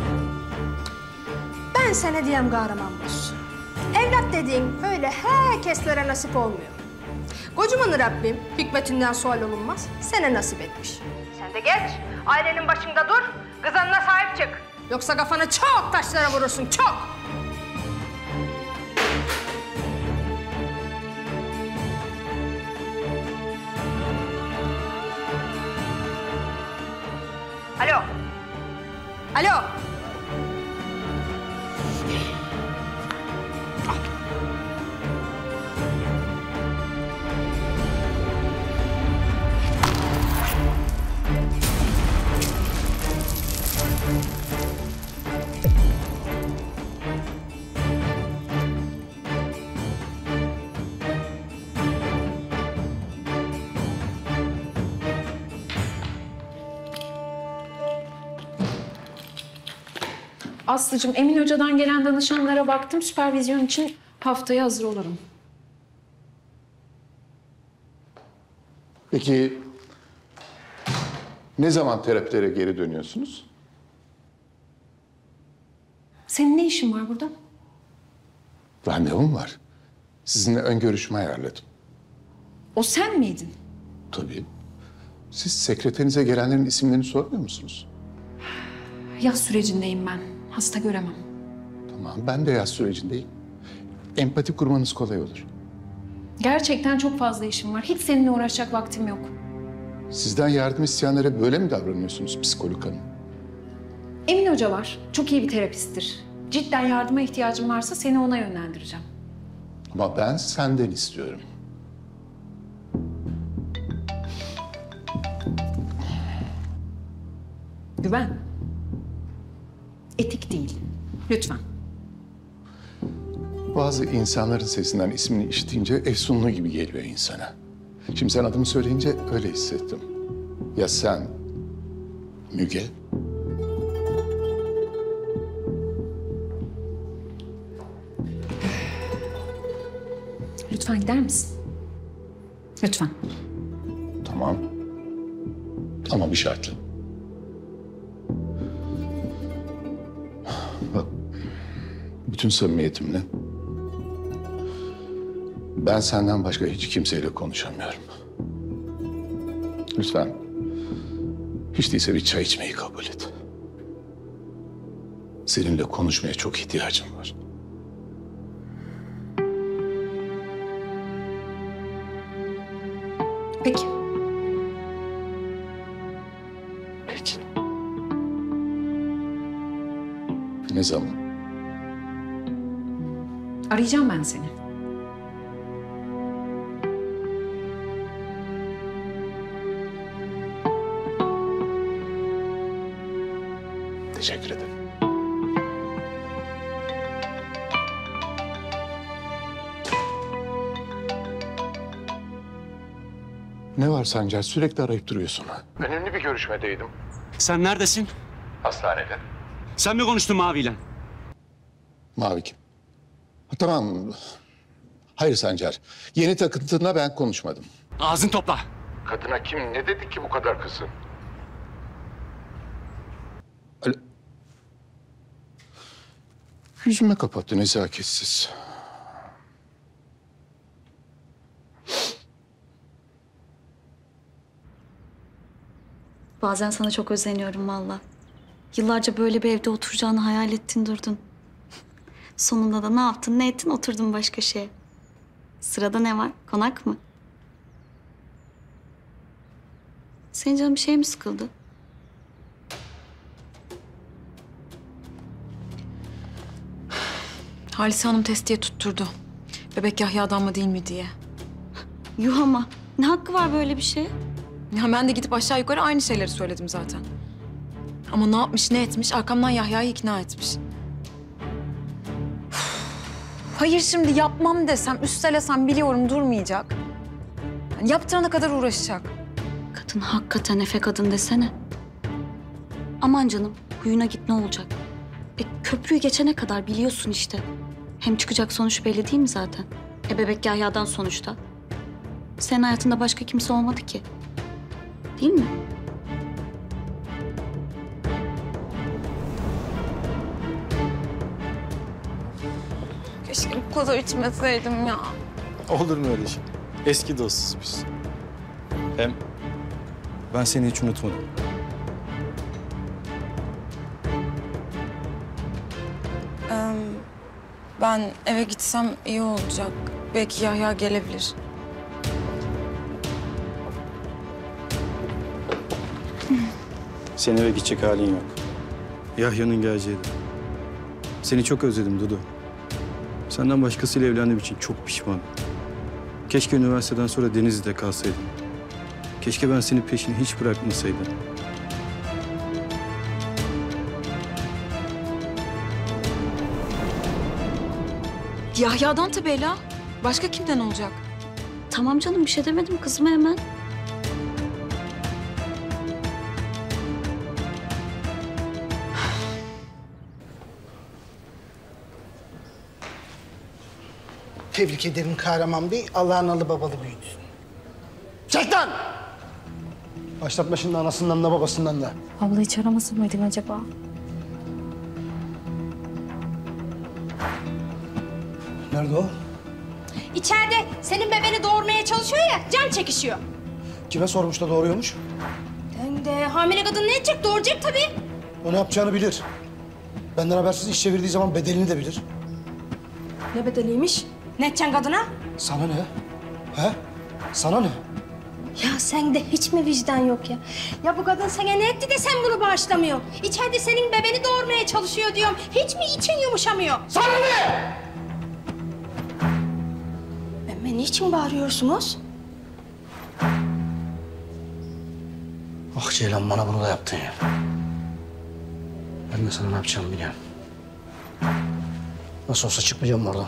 Ben sana diyeyim Kahraman Boz. Evlat dediğin öyle herkeslere nasip olmuyor. Kocaman Rabbim hikmetinden sual olunmaz, sana nasip etmiş. Sen de geç, ailenin başında dur, kızanına sahip çık. Yoksa kafanı çok taşlara vurursun, çok. Alo. Alo. Aslıcığım, Emin Hoca'dan gelen danışanlara baktım. Süpervizyon için haftaya hazır olurum. Peki ne zaman terapilere geri dönüyorsunuz? Senin ne işin var burada? Randevum var. Sizinle ön görüşme ayarladım. O sen miydin? Tabii. Siz sekreterinize gelenlerin isimlerini sormuyor musunuz? Yaz sürecindeyim ben. Hasta göremem. Tamam, ben de yaz sürecindeyim. Empati kurmanız kolay olur. Gerçekten çok fazla işim var. Hiç seninle uğraşacak vaktim yok. Sizden yardım isteyenlere böyle mi davranıyorsunuz psikolog hanım? Emin Hoca var. Çok iyi bir terapisttir. Cidden yardıma ihtiyacım varsa seni ona yönlendireceğim. Ama ben senden istiyorum. Güven. Etik değil. Lütfen. Bazı insanların sesinden ismini işitince efsunlu gibi geliyor insana. Şimdi sen adımı söyleyince öyle hissettim. Ya sen, Müge? Lütfen gider misin? Lütfen. Tamam. Ama bir şartla. Bak, bütün samimiyetimle ben senden başka hiç kimseyle konuşamıyorum. Lütfen hiç değilse bir çay içmeyi kabul et. Seninle konuşmaya çok ihtiyacım var. Ne zaman? Arayacağım ben seni. Teşekkür ederim. Ne var Sancar? Sürekli arayıp duruyorsun. Önemli bir görüşmedeydim. Sen neredesin? Hastanede. Sen mi konuştun Mavi'yle? Mavi kim? Ha, tamam. Hayır Sancar. Yeni takıntına ben konuşmadım. Ağzını topla. Kadına kim ne dedi ki bu kadar kızın? Alo. Yüzüme kapattı nezaketsiz. Bazen sana çok özleniyorum valla. Yıllarca böyle bir evde oturacağını hayal ettin durdun. Sonunda da ne yaptın ne ettin oturdun başka şeye. Sırada ne var? Konak mı? Senin canın bir şey mi sıkıldı? Halise Hanım test diye tutturdu. Bebek Yahya'dan mı değil mi diye. Yuh ama ne hakkı var böyle bir şeye? Ya ben de gidip aşağı yukarı aynı şeyleri söyledim zaten. Ama ne yapmış ne etmiş arkamdan Yahya'yı ikna etmiş. Hayır şimdi yapmam desem üstelesem biliyorum durmayacak. Yani yaptırana kadar uğraşacak. Kadın hakikaten Efe kadın desene. Aman canım huyuna git ne olacak? Köprüyü geçene kadar biliyorsun işte. Hem çıkacak sonuç belli değil mi zaten? Bebek Yahya'dan sonuçta. Senin hayatında başka kimse olmadı ki. Değil mi? Keşke bu kadar içmeseydim ya. Olur mu öyle şey? Eski dostuz biz. Hem ben seni hiç unutmadım. Ben eve gitsem iyi olacak. Belki Yahya gelebilir. Senin eve gidecek halin yok. Yahya'nın geleceğiydi. Seni çok özledim Dudu. Senden başkasıyla evlendiğim için çok pişmanım. Keşke üniversiteden sonra Denizli'de kalsaydın. Keşke ben senin peşini hiç bırakmasaydım. Yahya'dan tabii Ela. Başka kimden olacak? Tamam canım bir şey demedim kızma hemen. Tebrik ederim Kahraman Bey. Allah'ın alı babalı büyüdü. Çek lan! Başlatma şimdi anasından da babasından da. Abla hiç aramasın mıydın acaba? Nerede o? İçeride senin bebeni doğurmaya çalışıyor ya, can çekişiyor. Kime sormuş da doğuruyormuş? Ben de hamile kadın ne edecek? Doğuracak tabii. O ne yapacağını bilir. Benden habersiz iş çevirdiği zaman bedelini de bilir. Ne bedeliymiş? Ne edeceksin kadına? Sana ne? He? Sana ne? Ya sende hiç mi vicdan yok ya? Ya bu kadın sana ne etti de sen bunu bağışlamıyorsun? İçeride senin bebeni doğurmaya çalışıyor diyorum. Hiç mi için yumuşamıyor? Sana ne? Emme niçin bağırıyorsunuz? Ah Ceylan bana bunu da yaptın ya. Ben de sana ne yapacağımı biliyorum. Nasıl olsa çıkmayacağım oradan.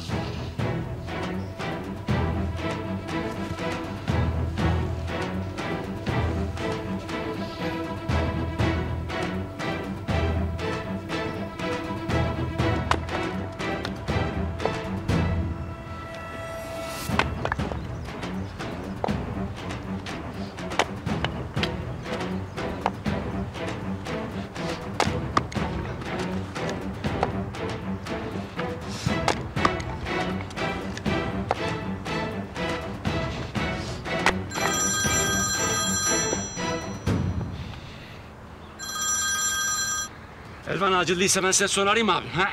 Elvan acil değilse ben seni sonra arayayım abi. Ha?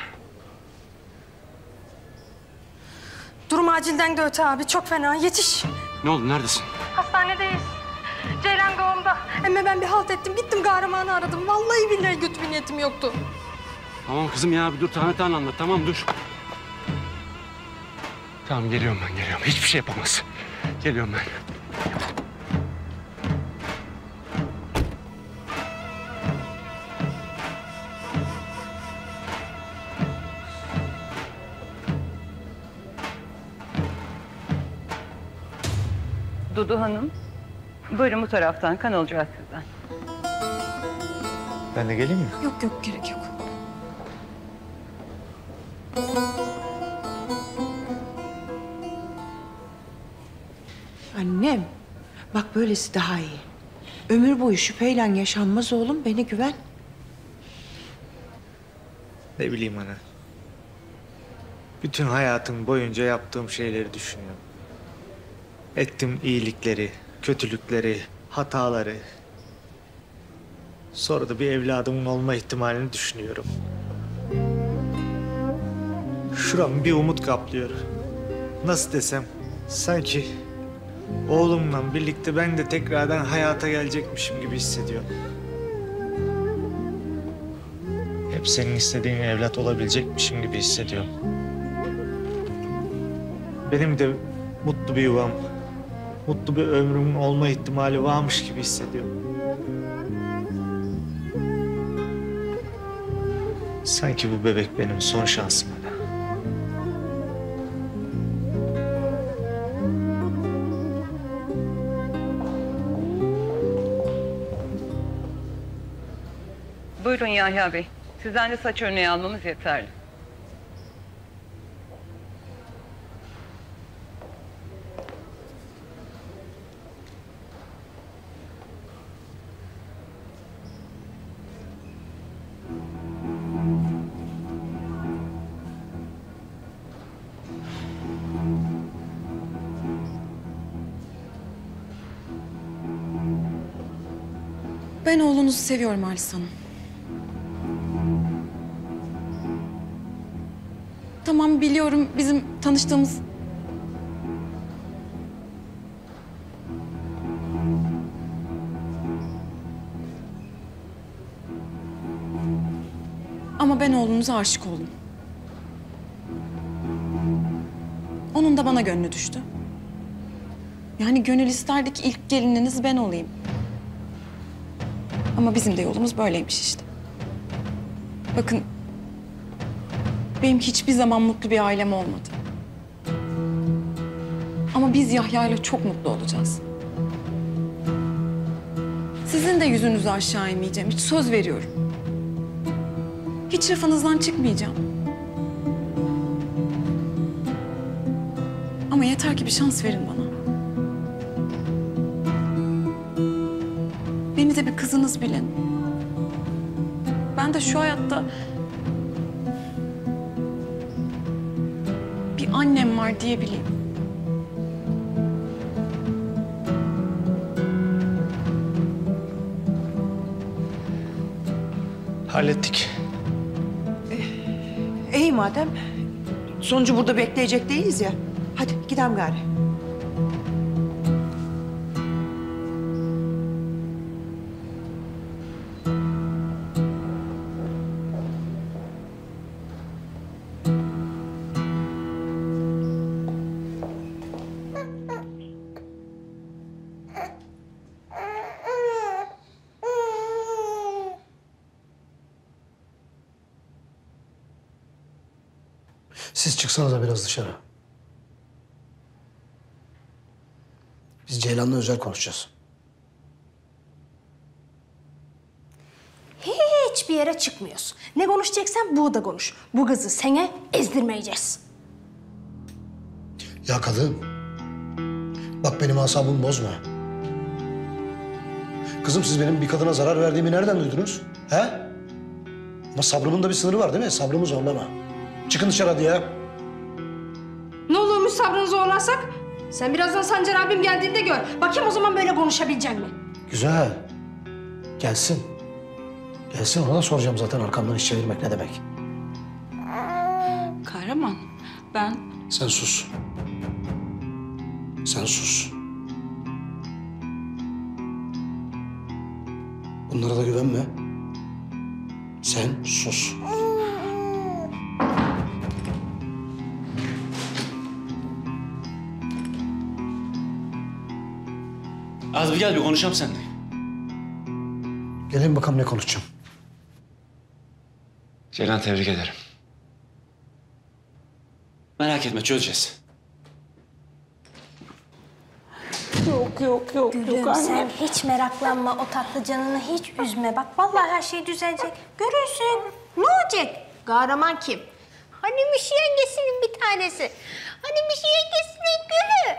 Durum acilden de öte abi. Çok fena. Yetiş. Ne oldu neredesin? Hastanedeyiz. Ceylan doğumda. Emme ben bir halt ettim. Gittim kahramanı aradım. Vallahi billahi kötü bir niyetim yoktu. Tamam kızım ya bir dur tane tane anlat tamam dur. Tamam geliyorum ben geliyorum. Hiçbir şey yapamaz. Geliyorum ben. Dudu Hanım, buyurun bu taraftan kan alacağız sizden. Ben de geleyim mi? Yok yok gerek yok. Annem, bak böylesi daha iyi. Ömür boyu şüpheyle yaşanmaz oğlum, beni güven. Ne bileyim ana. Bütün hayatım boyunca yaptığım şeyleri düşünüyorum. Ettim iyilikleri, kötülükleri, hataları. Sonra da bir evladımın olma ihtimalini düşünüyorum. Şuramı bir umut kaplıyor. Nasıl desem, sanki oğlumla birlikte ben de tekrardan hayata gelecekmişim gibi hissediyorum. Hep senin istediğin evlat olabilecekmişim gibi hissediyorum. Benim de mutlu bir yuvam, mutlu bir ömrümün olma ihtimali varmış gibi hissediyorum. Sanki bu bebek benim son şansım. Buyurun Yahya Bey, sizden de saç örneği almamız yeterli. Ben oğlunuzu seviyorum Halis Hanım. Tamam biliyorum bizim tanıştığımız... Ama ben oğlunuza aşık oldum. Onun da bana gönlü düştü. Yani gönül isterdi ki ilk gelininiz ben olayım. Ama bizim de yolumuz böyleymiş işte. Bakın, benim hiçbir zaman mutlu bir ailem olmadı. Ama biz Yahya'yla çok mutlu olacağız. Sizin de yüzünüzü aşağı inmeyeceğim, hiç söz veriyorum. Hiç lafınızdan çıkmayacağım. Ama yeter ki bir şans verin bana. Beni de bir kızınız bilin. Ben de şu hayatta bir annem var diyebileyim. Hallettik. İyi madem. Sonucu burada bekleyecek değiliz ya. Hadi gidelim gari. Siz çıksanıza biraz dışarı. Biz Ceylan'la özel konuşacağız. Hiçbir yere çıkmıyoruz. Ne konuşacaksan burada konuş. Bu kızı sana ezdirmeyeceğiz. Ya kadın, bak benim asabımı bozma. Kızım siz benim bir kadına zarar verdiğimi nereden duydunuz? He? Ama sabrımın da bir sınırı var değil mi? Sabrımı zorlama. Çıkın dışarı hadi ya. Ne olurmuş sabrını zorlarsak? Sen birazdan Sancar abim geldiğinde gör. Bakayım o zaman böyle konuşabilecek mi? Güzel. Gelsin. Gelsin ona da soracağım zaten arkamdan iş çevirmek ne demek. Kahraman, ben... Sen sus. Sen sus. Bunlara da güvenme. Sen sus. Az bir gel bir konuşalım seninle. Gelin bakalım ne konuşacağım. Ceylan tebrik ederim. Merak etme çözeceğiz. Yok Gülüm anne. sen hiç meraklanma, o tatlı canını hiç üzme. Bak vallahi her şey düzelecek. Görürsün. Ne olacak? Kahraman kim? Hanimiş yengesinin bir tanesi. Hanimiş yengesinin gülü.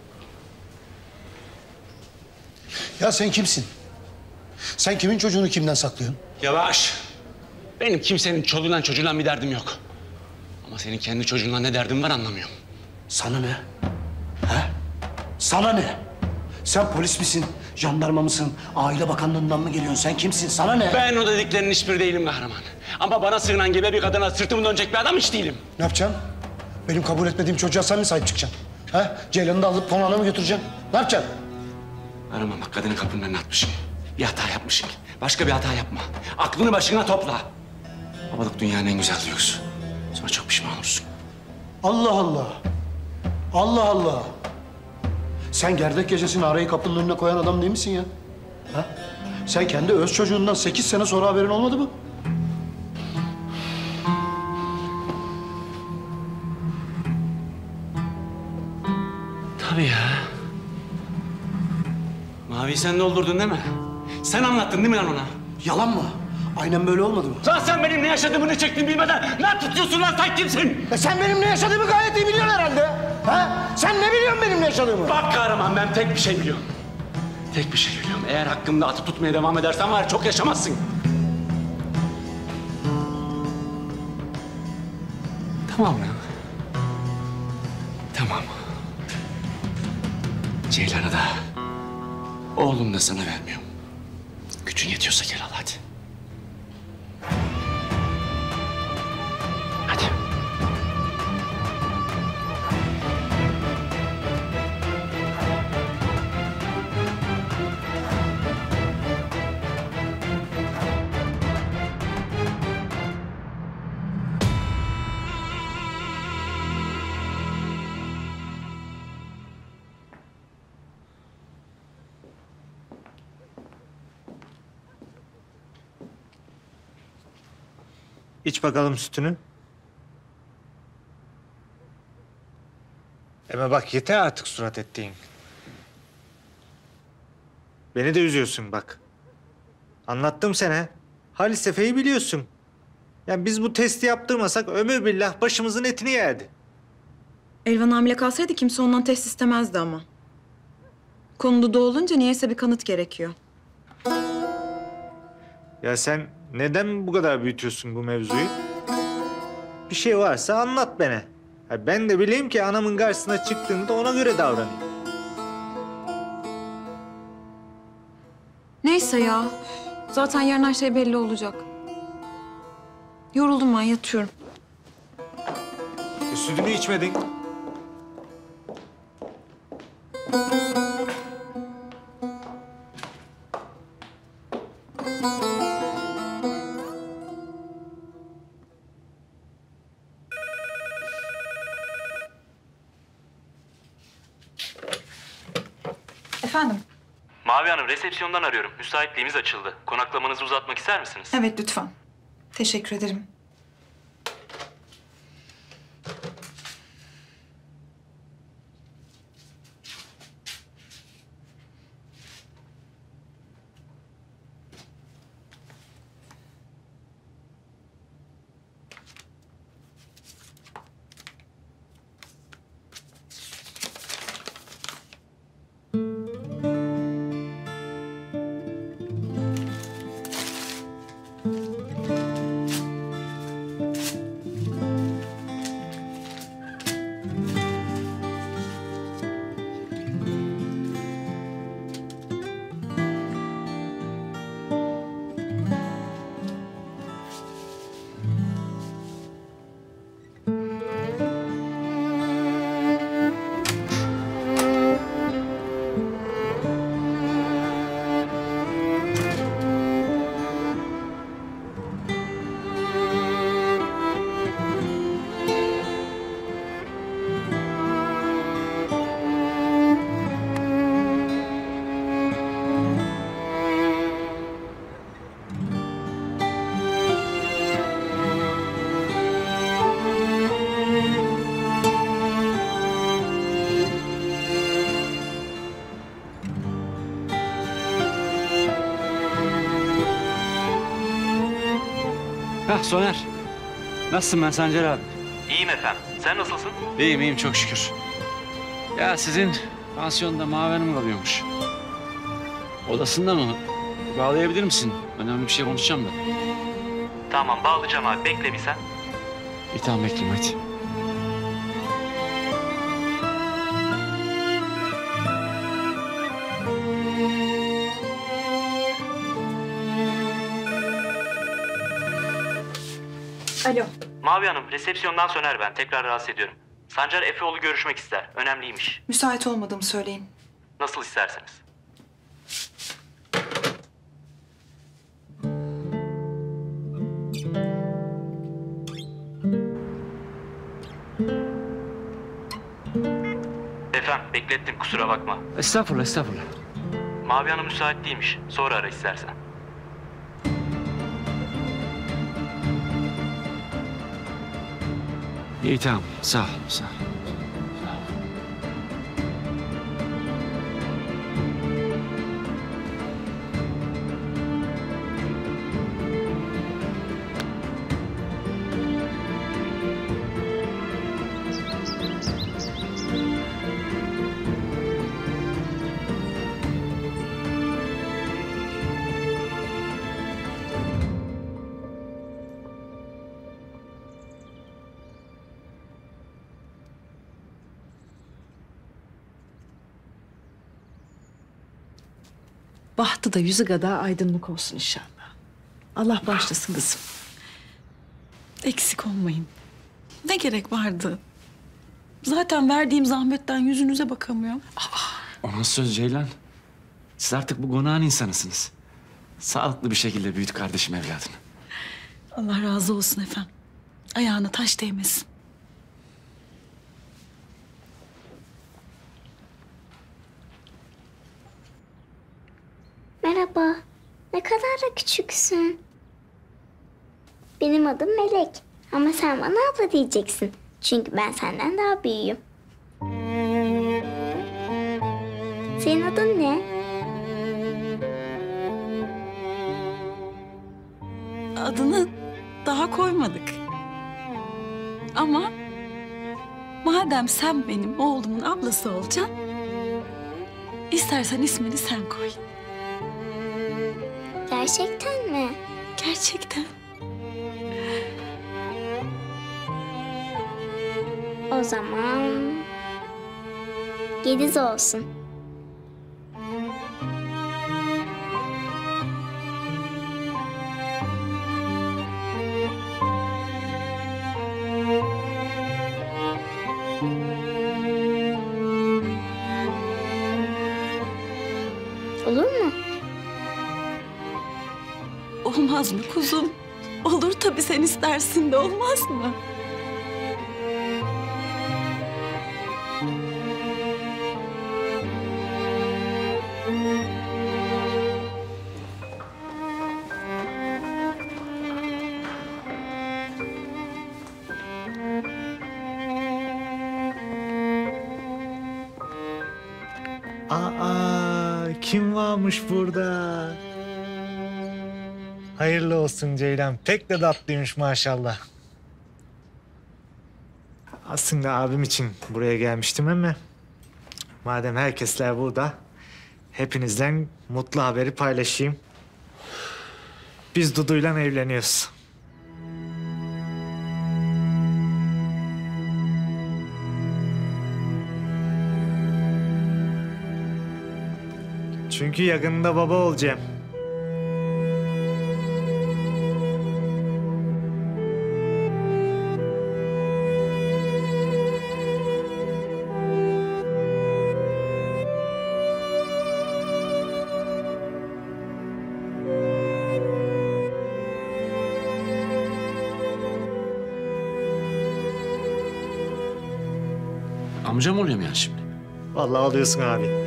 Ya sen kimsin? Sen kimin çocuğunu kimden saklıyorsun? Yavaş. Benim kimsenin çoluğundan çocuğundan bir derdim yok. Ama senin kendi çocuğundan ne derdin var anlamıyorum. Sana ne? He? Sana ne? Sen polis misin? Jandarma mısın? Aile Bakanlığından mı geliyorsun? Sen kimsin? Sana ne? Ben o dediklerinin hiçbiri değilim kahraman. Ama bana sığınan gebe bir kadına sırtımı dönecek bir adam hiç değilim. Ne yapacaksın? Benim kabul etmediğim çocuğa sen mi sahip çıkacaksın? He? Ceylan'ı da alıp konağına mı götüreceksin? Ne yapacaksın? Kahraman bak kadını kapının önüne atmışım. Bir hata yapmışım. Başka bir hata yapma. Aklını başına topla. Babalık dünyanın en güzel duygusu. Sonra çok pişman olursun. Allah Allah. Allah Allah. Sen gerdek gecesini arayı kapının önüne koyan adam değil misin ya? Ha? Sen kendi öz çocuğundan 8 sene sonra haberin olmadı mı? Tabii ya. Mavi'yi sen doldurdun değil mi? Sen anlattın değil mi lan ona? Yalan mı? Aynen böyle olmadı mı? Lan sen benim ne yaşadığımı ne çektiğimi bilmeden ne tutuyorsun lan sen kimsin? Sen benim ne yaşadığımı gayet iyi biliyorsun herhalde. Ha? Sen ne biliyorsun benim ne yaşadığımı? Bak kahraman ben tek bir şey biliyorum. Tek bir şey biliyorum. Eğer hakkımda atı tutmaya devam edersen var ya çok yaşamazsın. Tamam lan. Tamam. Ceylan'ı da oğlum da sana vermiyorum. Gücün yetiyorsa gel al hadi. Hadi. İç bakalım sütünü. Ama bak yeter artık surat ettiğin. Beni de üzüyorsun bak. Anlattım sana. Halis Efe'yi biliyorsun. Yani biz bu testi yaptırmasak ömür billah başımızın etini yerdi. Elvan hamile kalsaydı kimse ondan test istemezdi ama. Konu Dudu olunca niyeyse bir kanıt gerekiyor. Ya sen neden bu kadar büyütüyorsun bu mevzuyu? Bir şey varsa anlat bana. Ya ben de bileyim ki anamın karşısına çıktığında ona göre davranayım. Neyse ya. Zaten yarın her şey belli olacak. Yoruldum ben, yatıyorum. Sütünü içmedin. Efendim? Mavi Hanım, resepsiyondan arıyorum. Müsaitliğimiz açıldı. Konaklamanızı uzatmak ister misiniz? Evet lütfen. Teşekkür ederim. Hah Soner. Nasılsın ben Sancar abi? İyiyim efendim. Sen nasılsın? İyiyim iyiyim çok şükür. Ya sizin pansiyonda Mavi Hanım kalıyormuş. Odasında mı? Bağlayabilir misin? Önemli bir şey konuşacağım da. Tamam bağlayacağım abi. Bekle bir sen. İyi tamam bekleyeyim hadi. Alo. Mavi Hanım, resepsiyondan Soner ben. Tekrar rahatsız ediyorum. Sancar Efeoğlu görüşmek ister. Önemliymiş. Müsait olmadığımı söyleyin. Nasıl isterseniz. Efendim, beklettim. Kusura bakma. Estağfurullah estağfurullah. Mavi Hanım müsait değilmiş. Sonra ara istersen. İyi tamam sağ ol sağ ol. Bahtı da yüzü kadar aydınlık olsun inşallah. Allah bağışlasın kızım. Eksik olmayın. Ne gerek vardı? Zaten verdiğim zahmetten yüzünüze bakamıyorum. O nasıl söz Ceylan? Siz artık bu konağın insanısınız. Sağlıklı bir şekilde büyüt kardeşim evladını. Allah razı olsun efendim. Ayağına taş değmesin. Merhaba. Ne kadar da küçüksün. Benim adım Melek. Ama sen bana abla diyeceksin. Çünkü ben senden daha büyüğüm. Senin adın ne? Adını daha koymadık. Ama madem sen benim oğlumun ablası olacaksın, istersen ismini sen koy. Gerçekten mi? Gerçekten. O zaman Gediz olsun. Olur mu? Olmaz mı kuzum? Olur tabii, sen istersin de, olmaz mı? Aa, kim varmış burada? Hayırlı olsun Ceylan. Pek de tatlıymış maşallah. Aslında abim için buraya gelmiştim ama madem herkesler burada, hepinizden mutlu haberi paylaşayım. Biz Dudu'yla evleniyoruz. Çünkü yakında baba olacağım. Amcam oluyorum yani şimdi. Vallahi oluyorsun abi.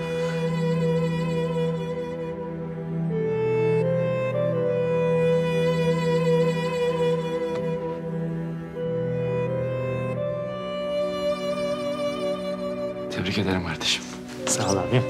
Tebrik ederim kardeşim. Sağ ol abim.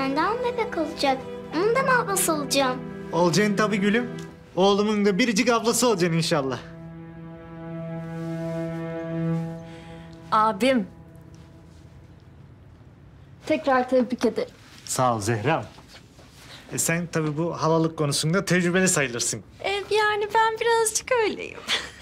tane daha mı bebek olacak? Onun da mı ablası olacağım? Olacaksın tabii gülüm. Oğlumun da biricik ablası olacaksın inşallah. Abim. Tekrar tebrik ederim. Sağ ol Zehra'm. Sen tabii bu halalık konusunda tecrübeli sayılırsın. Yani ben birazcık öyleyim.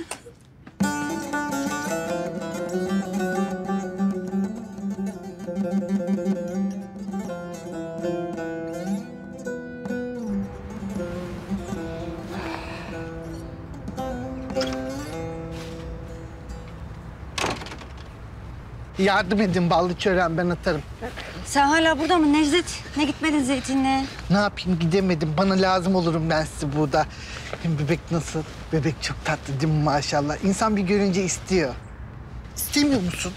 Yardım edin ballı çöreğim, ben atarım. Sen hala burada mı Necdet? Ne gitmedin Zeytin'le? Ne yapayım, gidemedim. Bana lazım olurum ben size burada. Hem bebek nasıl? Bebek çok tatlı değil mi maşallah? İnsan bir görünce istiyor. İstemiyor musun?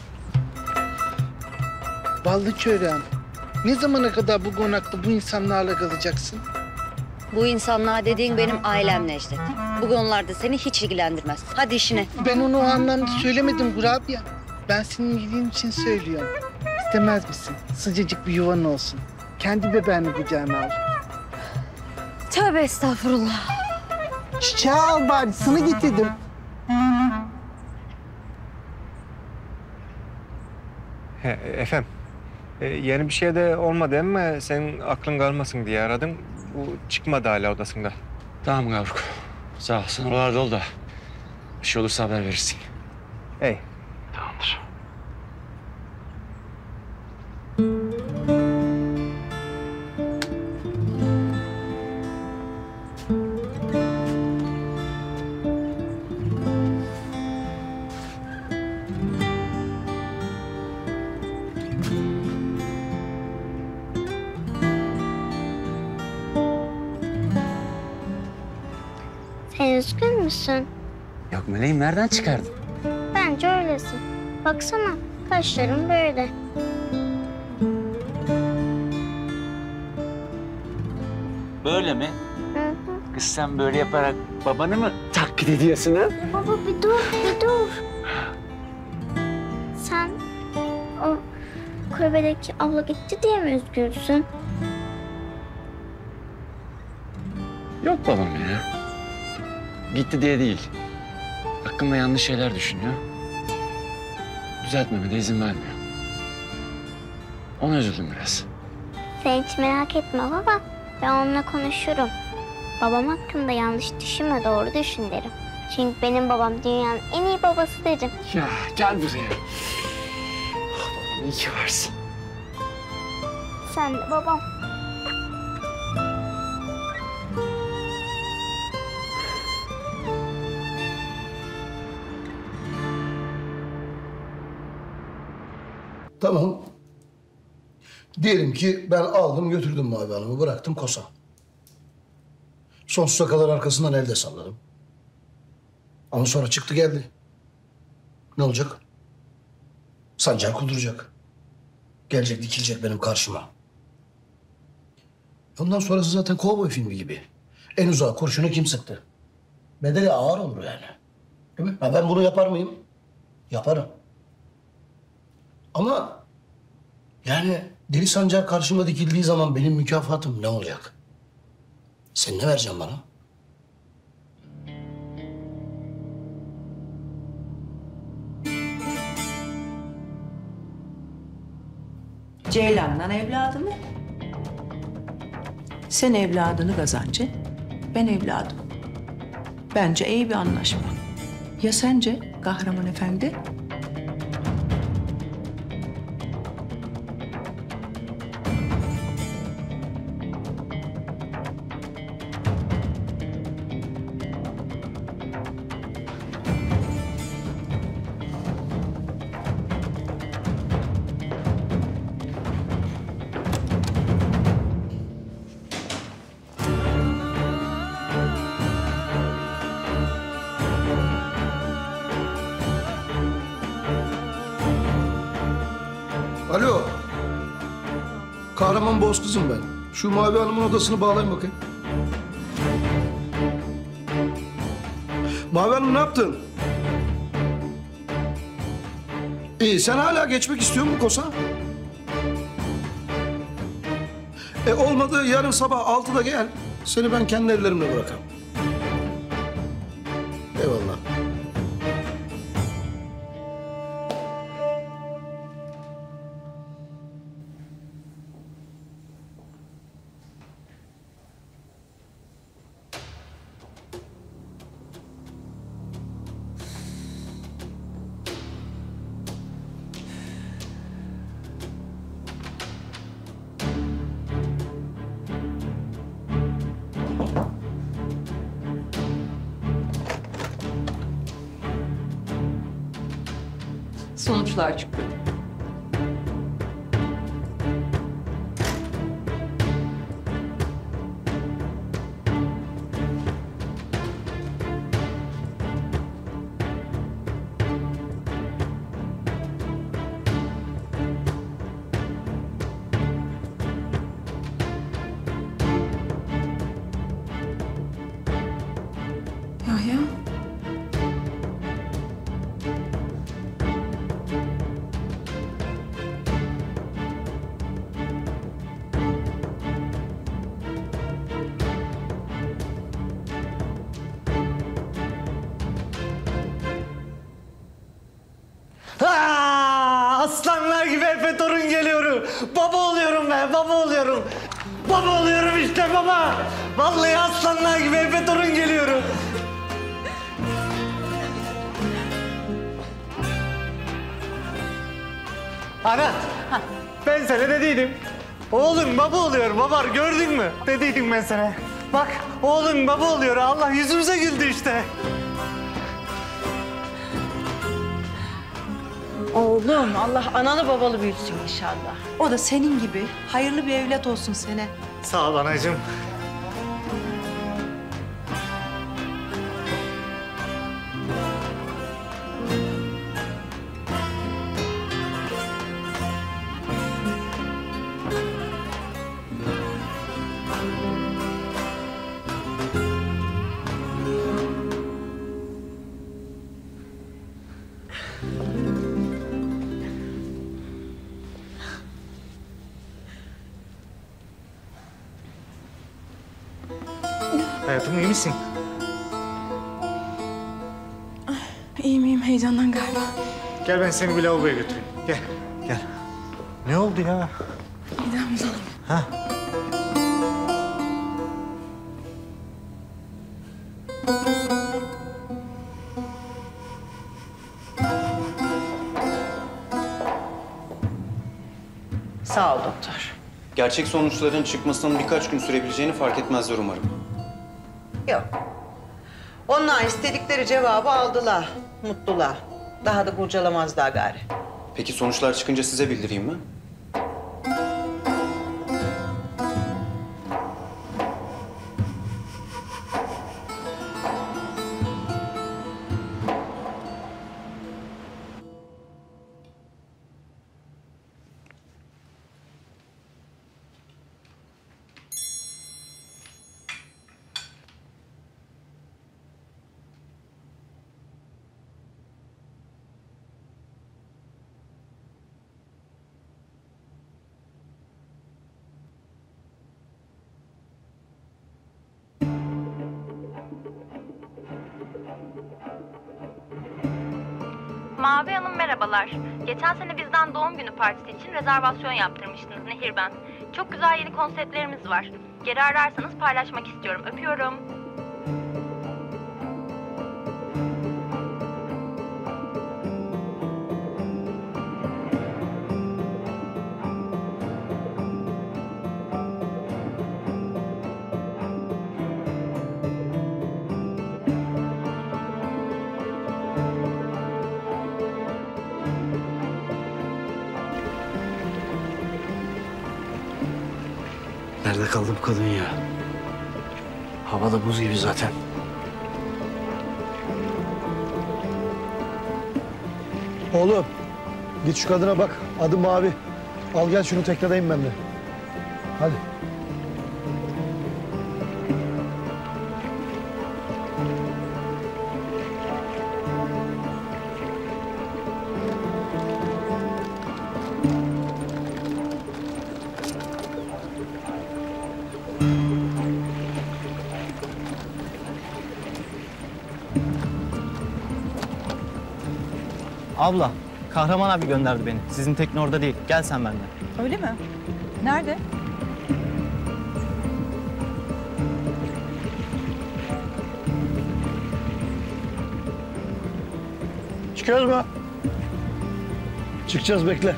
Ballı çöreğim, ne zamana kadar bu konakta bu insanlarla kalacaksın? Bu insanlar dediğin benim ailem Necdet. Bu konularda seni hiç ilgilendirmez. Hadi işine. Ben onu o anlamda söylemedim Kurabiye. Ben senin iyiliğin için söylüyorum. İstemez misin? Sıcacık bir yuvan olsun. Kendi bebeğini kucağına al. Tövbe estağfurullah. Çiçeği al bari, sana getirdim. Efendim, yeni bir şey de olmadı ama senin aklın kalmasın diye aradım. Bu çıkmadı hala odasında. Tamam Gavruk. Sağ ol. Sen oralarda ol da. Bir şey olursa haber verirsin. Hey. Tamamdır. Sen üzgün müsün? Yok Meleğim, nereden çıkardın? Bence öylesin. Baksana, kaşların böyle. Böyle mi? Hı hı. Kız sen böyle yaparak babanı mı taklit ediyorsun ha? Baba bir dur, bir dur. Sen o kulübedeki abla gitti diye mi üzgünsün? Yok babam ya. Gitti diye değil. Hakkımda yanlış şeyler düşünüyor. Düzeltmeme de izin vermiyor. Ona üzüldüm biraz. Sen hiç merak etme baba. Ben onunla konuşurum. Babam hakkında yanlış düşünme, doğru düşün derim. Çünkü benim babam dünyanın en iyi babası derim. Ya gel buraya. İyi ki varsın. Sen de babam. Tamam. Diyelim ki ben aldım götürdüm Mavi Hanım'ı, bıraktım Kosa. Sonsuza kadar arkasından elde salladım. Ama sonra çıktı geldi. Ne olacak? Sancar kuduracak. Gelecek dikilecek benim karşıma. Ondan sonrası zaten kovboy filmi gibi. En uzağa kurşunu kim sıktı? Bedeli ağır olur yani. Değil mi? Ha, ben bunu yapar mıyım? Yaparım. Ama yani Deli Sancar karşıma dikildiği zaman benim mükafatım ne olacak? Sen ne vereceksin bana? Ceylan'dan evladımı. Sen evladını Kazancı, ben evladım. Bence iyi bir anlaşma. Ya sence Kahraman Efendi? Alo. Kahraman Bozkız'ım ben. Şu Mavi Hanım'ın odasını bağlayın bakayım. Mavi Hanım ne yaptın? İyi, sen hala geçmek istiyor musun Kosa? Olmadı yarın sabah 6'da gel. Seni ben kendi ellerimle bırakırım. Eyvallah. Sonuçlar çıktı. Yahya. Aslanlar gibi Efe torun geliyorum. Baba oluyorum ben, baba oluyorum. Baba oluyorum işte baba. Vallahi aslanlar gibi Efe torun geliyorum. Ana, ben sana dediydim. Oğlum baba oluyor, baba gördün mü? Dediydim ben sana. Bak, oğlum baba oluyor. Allah yüzümüze güldü işte. Oğlum Allah analı babalı büyütsün inşallah. O da senin gibi hayırlı bir evlat olsun sana. Sağ ol anacığım. Hayatım iyi misin? İyiyim heyecandan galiba. Gel ben seni bir lavaboya götüreyim. Gel, gel. Ne oldu ya? Midem bulanıyor. Ha? Sağ ol doktor. Gerçek sonuçların çıkmasının birkaç gün sürebileceğini fark etmezler umarım. Yok. Onlar istedikleri cevabı aldılar. Mutlular. Daha da kurcalamazlar gari. Peki sonuçlar çıkınca size bildireyim mi? Mavi Hanım merhabalar. Geçen sene bizden doğum günü partisi için rezervasyon yaptırmıştınız Nehir ben. Çok güzel yeni konseptlerimiz var. Geri ararsanız paylaşmak istiyorum. Öpüyorum. Nerede kaldı bu kadın ya? Havada buz gibi zaten. Oğlum git şu kadına bak. Adı Mavi. Al gel şunu tekradayım ben de. Hadi. Abla, Kahraman abi gönderdi beni. Sizin tekne orada değil. Gel sen benden. Öyle mi? Nerede? Çıkıyoruz mu? Çıkacağız, bekle.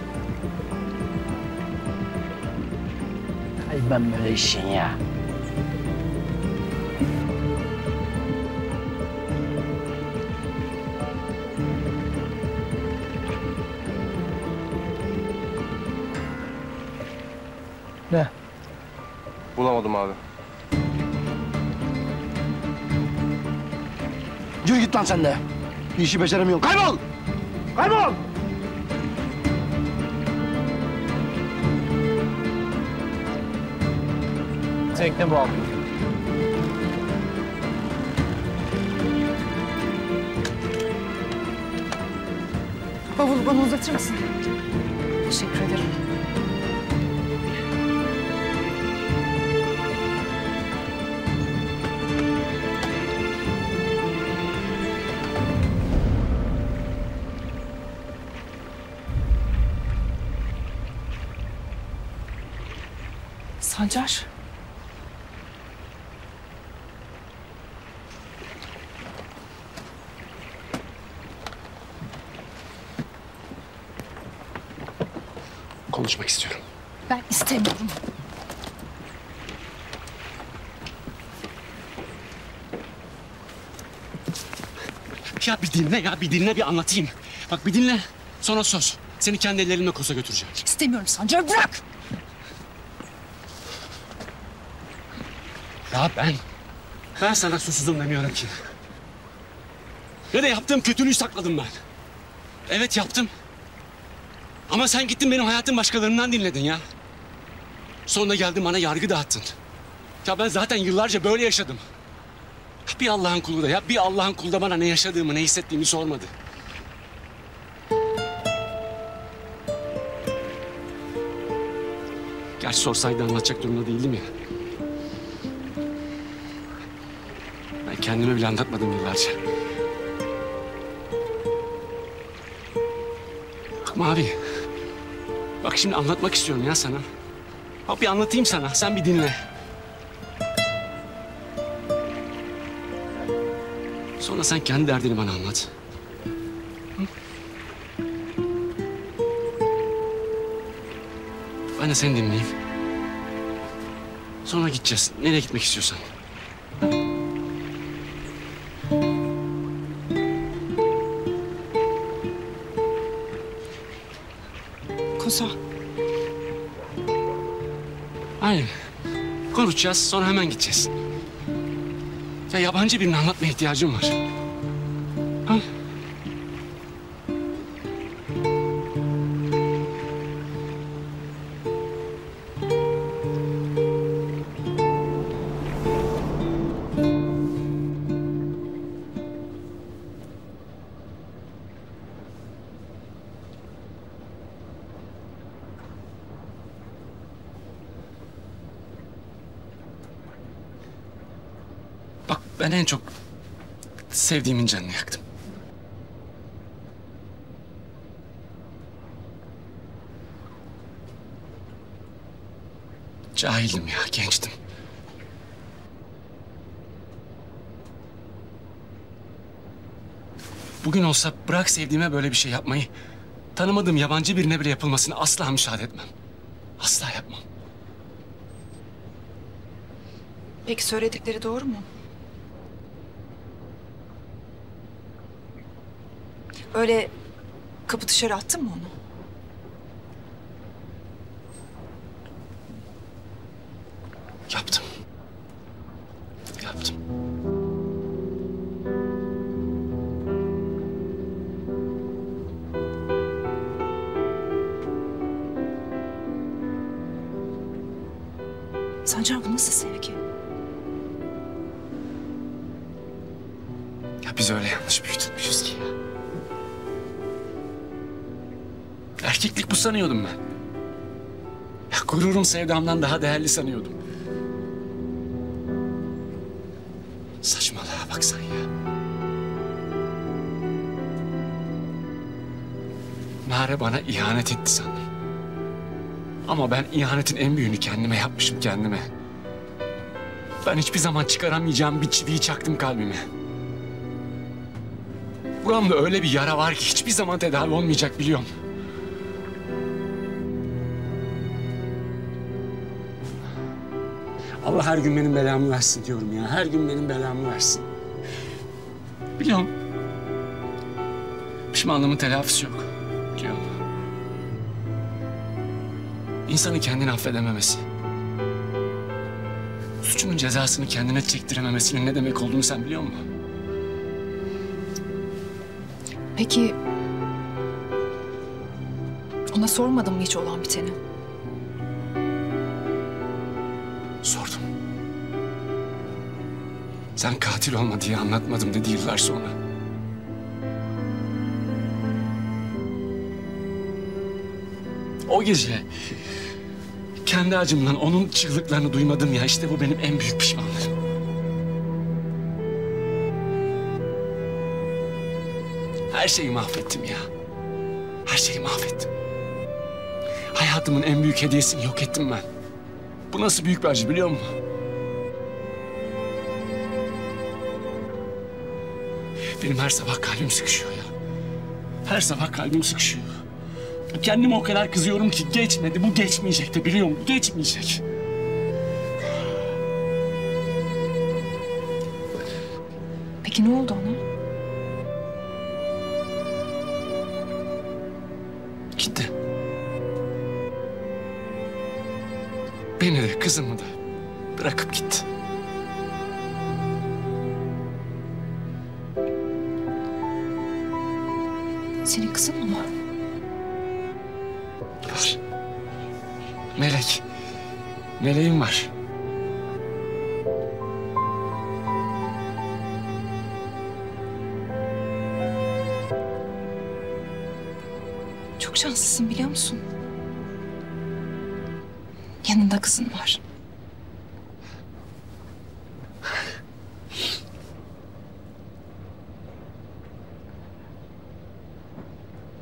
Ay ben böyle işin ya. Ne? Bulamadım abi. Yürü git lan sen de. Bir işi beceremiyorsun. Kaybol! Kaybol! Tekne bu abi. Bavulu bana uzatır mısın? Teşekkür ederim. Sancar. Konuşmak istiyorum. Ben istemiyorum. Ya bir dinle ya, bir dinle, bir anlatayım. Bak bir dinle, sonra söz. Seni kendi ellerimle Kos'a götüreceğim. İstemiyorum Sancar, bırak! Ya ben sana susuzum demiyorum ki. Ya da yaptığım kötülüğü sakladım ben. Evet yaptım. Ama sen gittin benim hayatım başkalarından dinledin ya. Sonra geldin bana yargı dağıttın. Ya ben zaten yıllarca böyle yaşadım. Bir Allah'ın kulu da ya, bir Allah'ın kulu da bana ne yaşadığımı, ne hissettiğimi sormadı. Gerçi sorsaydı anlatacak durumda değildim ya. Ben kendime bile anlatmadım yıllarca. Bak Mavi, bak şimdi anlatmak istiyorum ya sana. Bak bir anlatayım sana, sen bir dinle. Sonra sen kendi derdini bana anlat. Hı? Ben de seni dinleyeyim. Sonra gideceğiz. Nereye gitmek istiyorsan. Kos'a. Aynen. Konuşacağız, sonra hemen gideceğiz. Ya yabancı birini anlatmaya ihtiyacım var. Ha? Bak ben en çok sevdiğimin canını yaktım. Cahildim ya, gençtim. Bugün olsa bırak sevdiğime böyle bir şey yapmayı, tanımadığım yabancı birine bile yapılmasını asla müsaade etmem. Asla yapmam. Peki söyledikleri doğru mu? Öyle kapı dışarı attın mı onu? Yaptım. Yaptım. Sancar bu nasıl sevgi? Ya biz öyle yanlış büyütülmüşüz ki ya. Erkeklik bu sanıyordum ben. Ya gururum sevdamdan daha değerli sanıyordum. Saçmalığa bak sen ya. Nare bana ihanet etti sandım. Ama ben ihanetin en büyüğünü kendime yapmışım, kendime. Ben hiçbir zaman çıkaramayacağım bir çiviyi çaktım kalbime. Buramda öyle bir yara var ki hiçbir zaman tedavi olmayacak, biliyorum. Allah her gün benim belamı versin diyorum ya. Her gün benim belamı versin. Biliyorum. Pişmanlığımın telafisi yok. Biliyorum. İnsanın kendini affedememesi, suçunun cezasını kendine çektirememesinin ne demek olduğunu sen biliyor musun? Peki ona sormadın mı hiç olan biteni? Sordum. Sen katil olma diye anlatmadım dedi yıllar sonra. O gece kendi acımdan onun çığlıklarını duymadım ya, işte bu benim en büyük pişmanlığım. Her şeyi mahvettim ya. Her şeyi mahvettim. Hayatımın en büyük hediyesini yok ettim ben. Bu nasıl büyük bir acı biliyor musun? Benim her sabah kalbim sıkışıyor ya. Her sabah kalbim sıkışıyor. Kendime o kadar kızıyorum ki geçmedi. Bu geçmeyecek de biliyor musun? Geçmeyecek. Peki ne oldu ona? Gitti. Beni de kızımı da bırakıp gitti. Senin kızın mı var? Var. Melek. Meleğim var. Çok şanslısın biliyor musun? Yanında kızın var.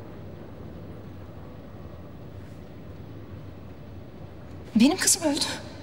Benim kızım öldü.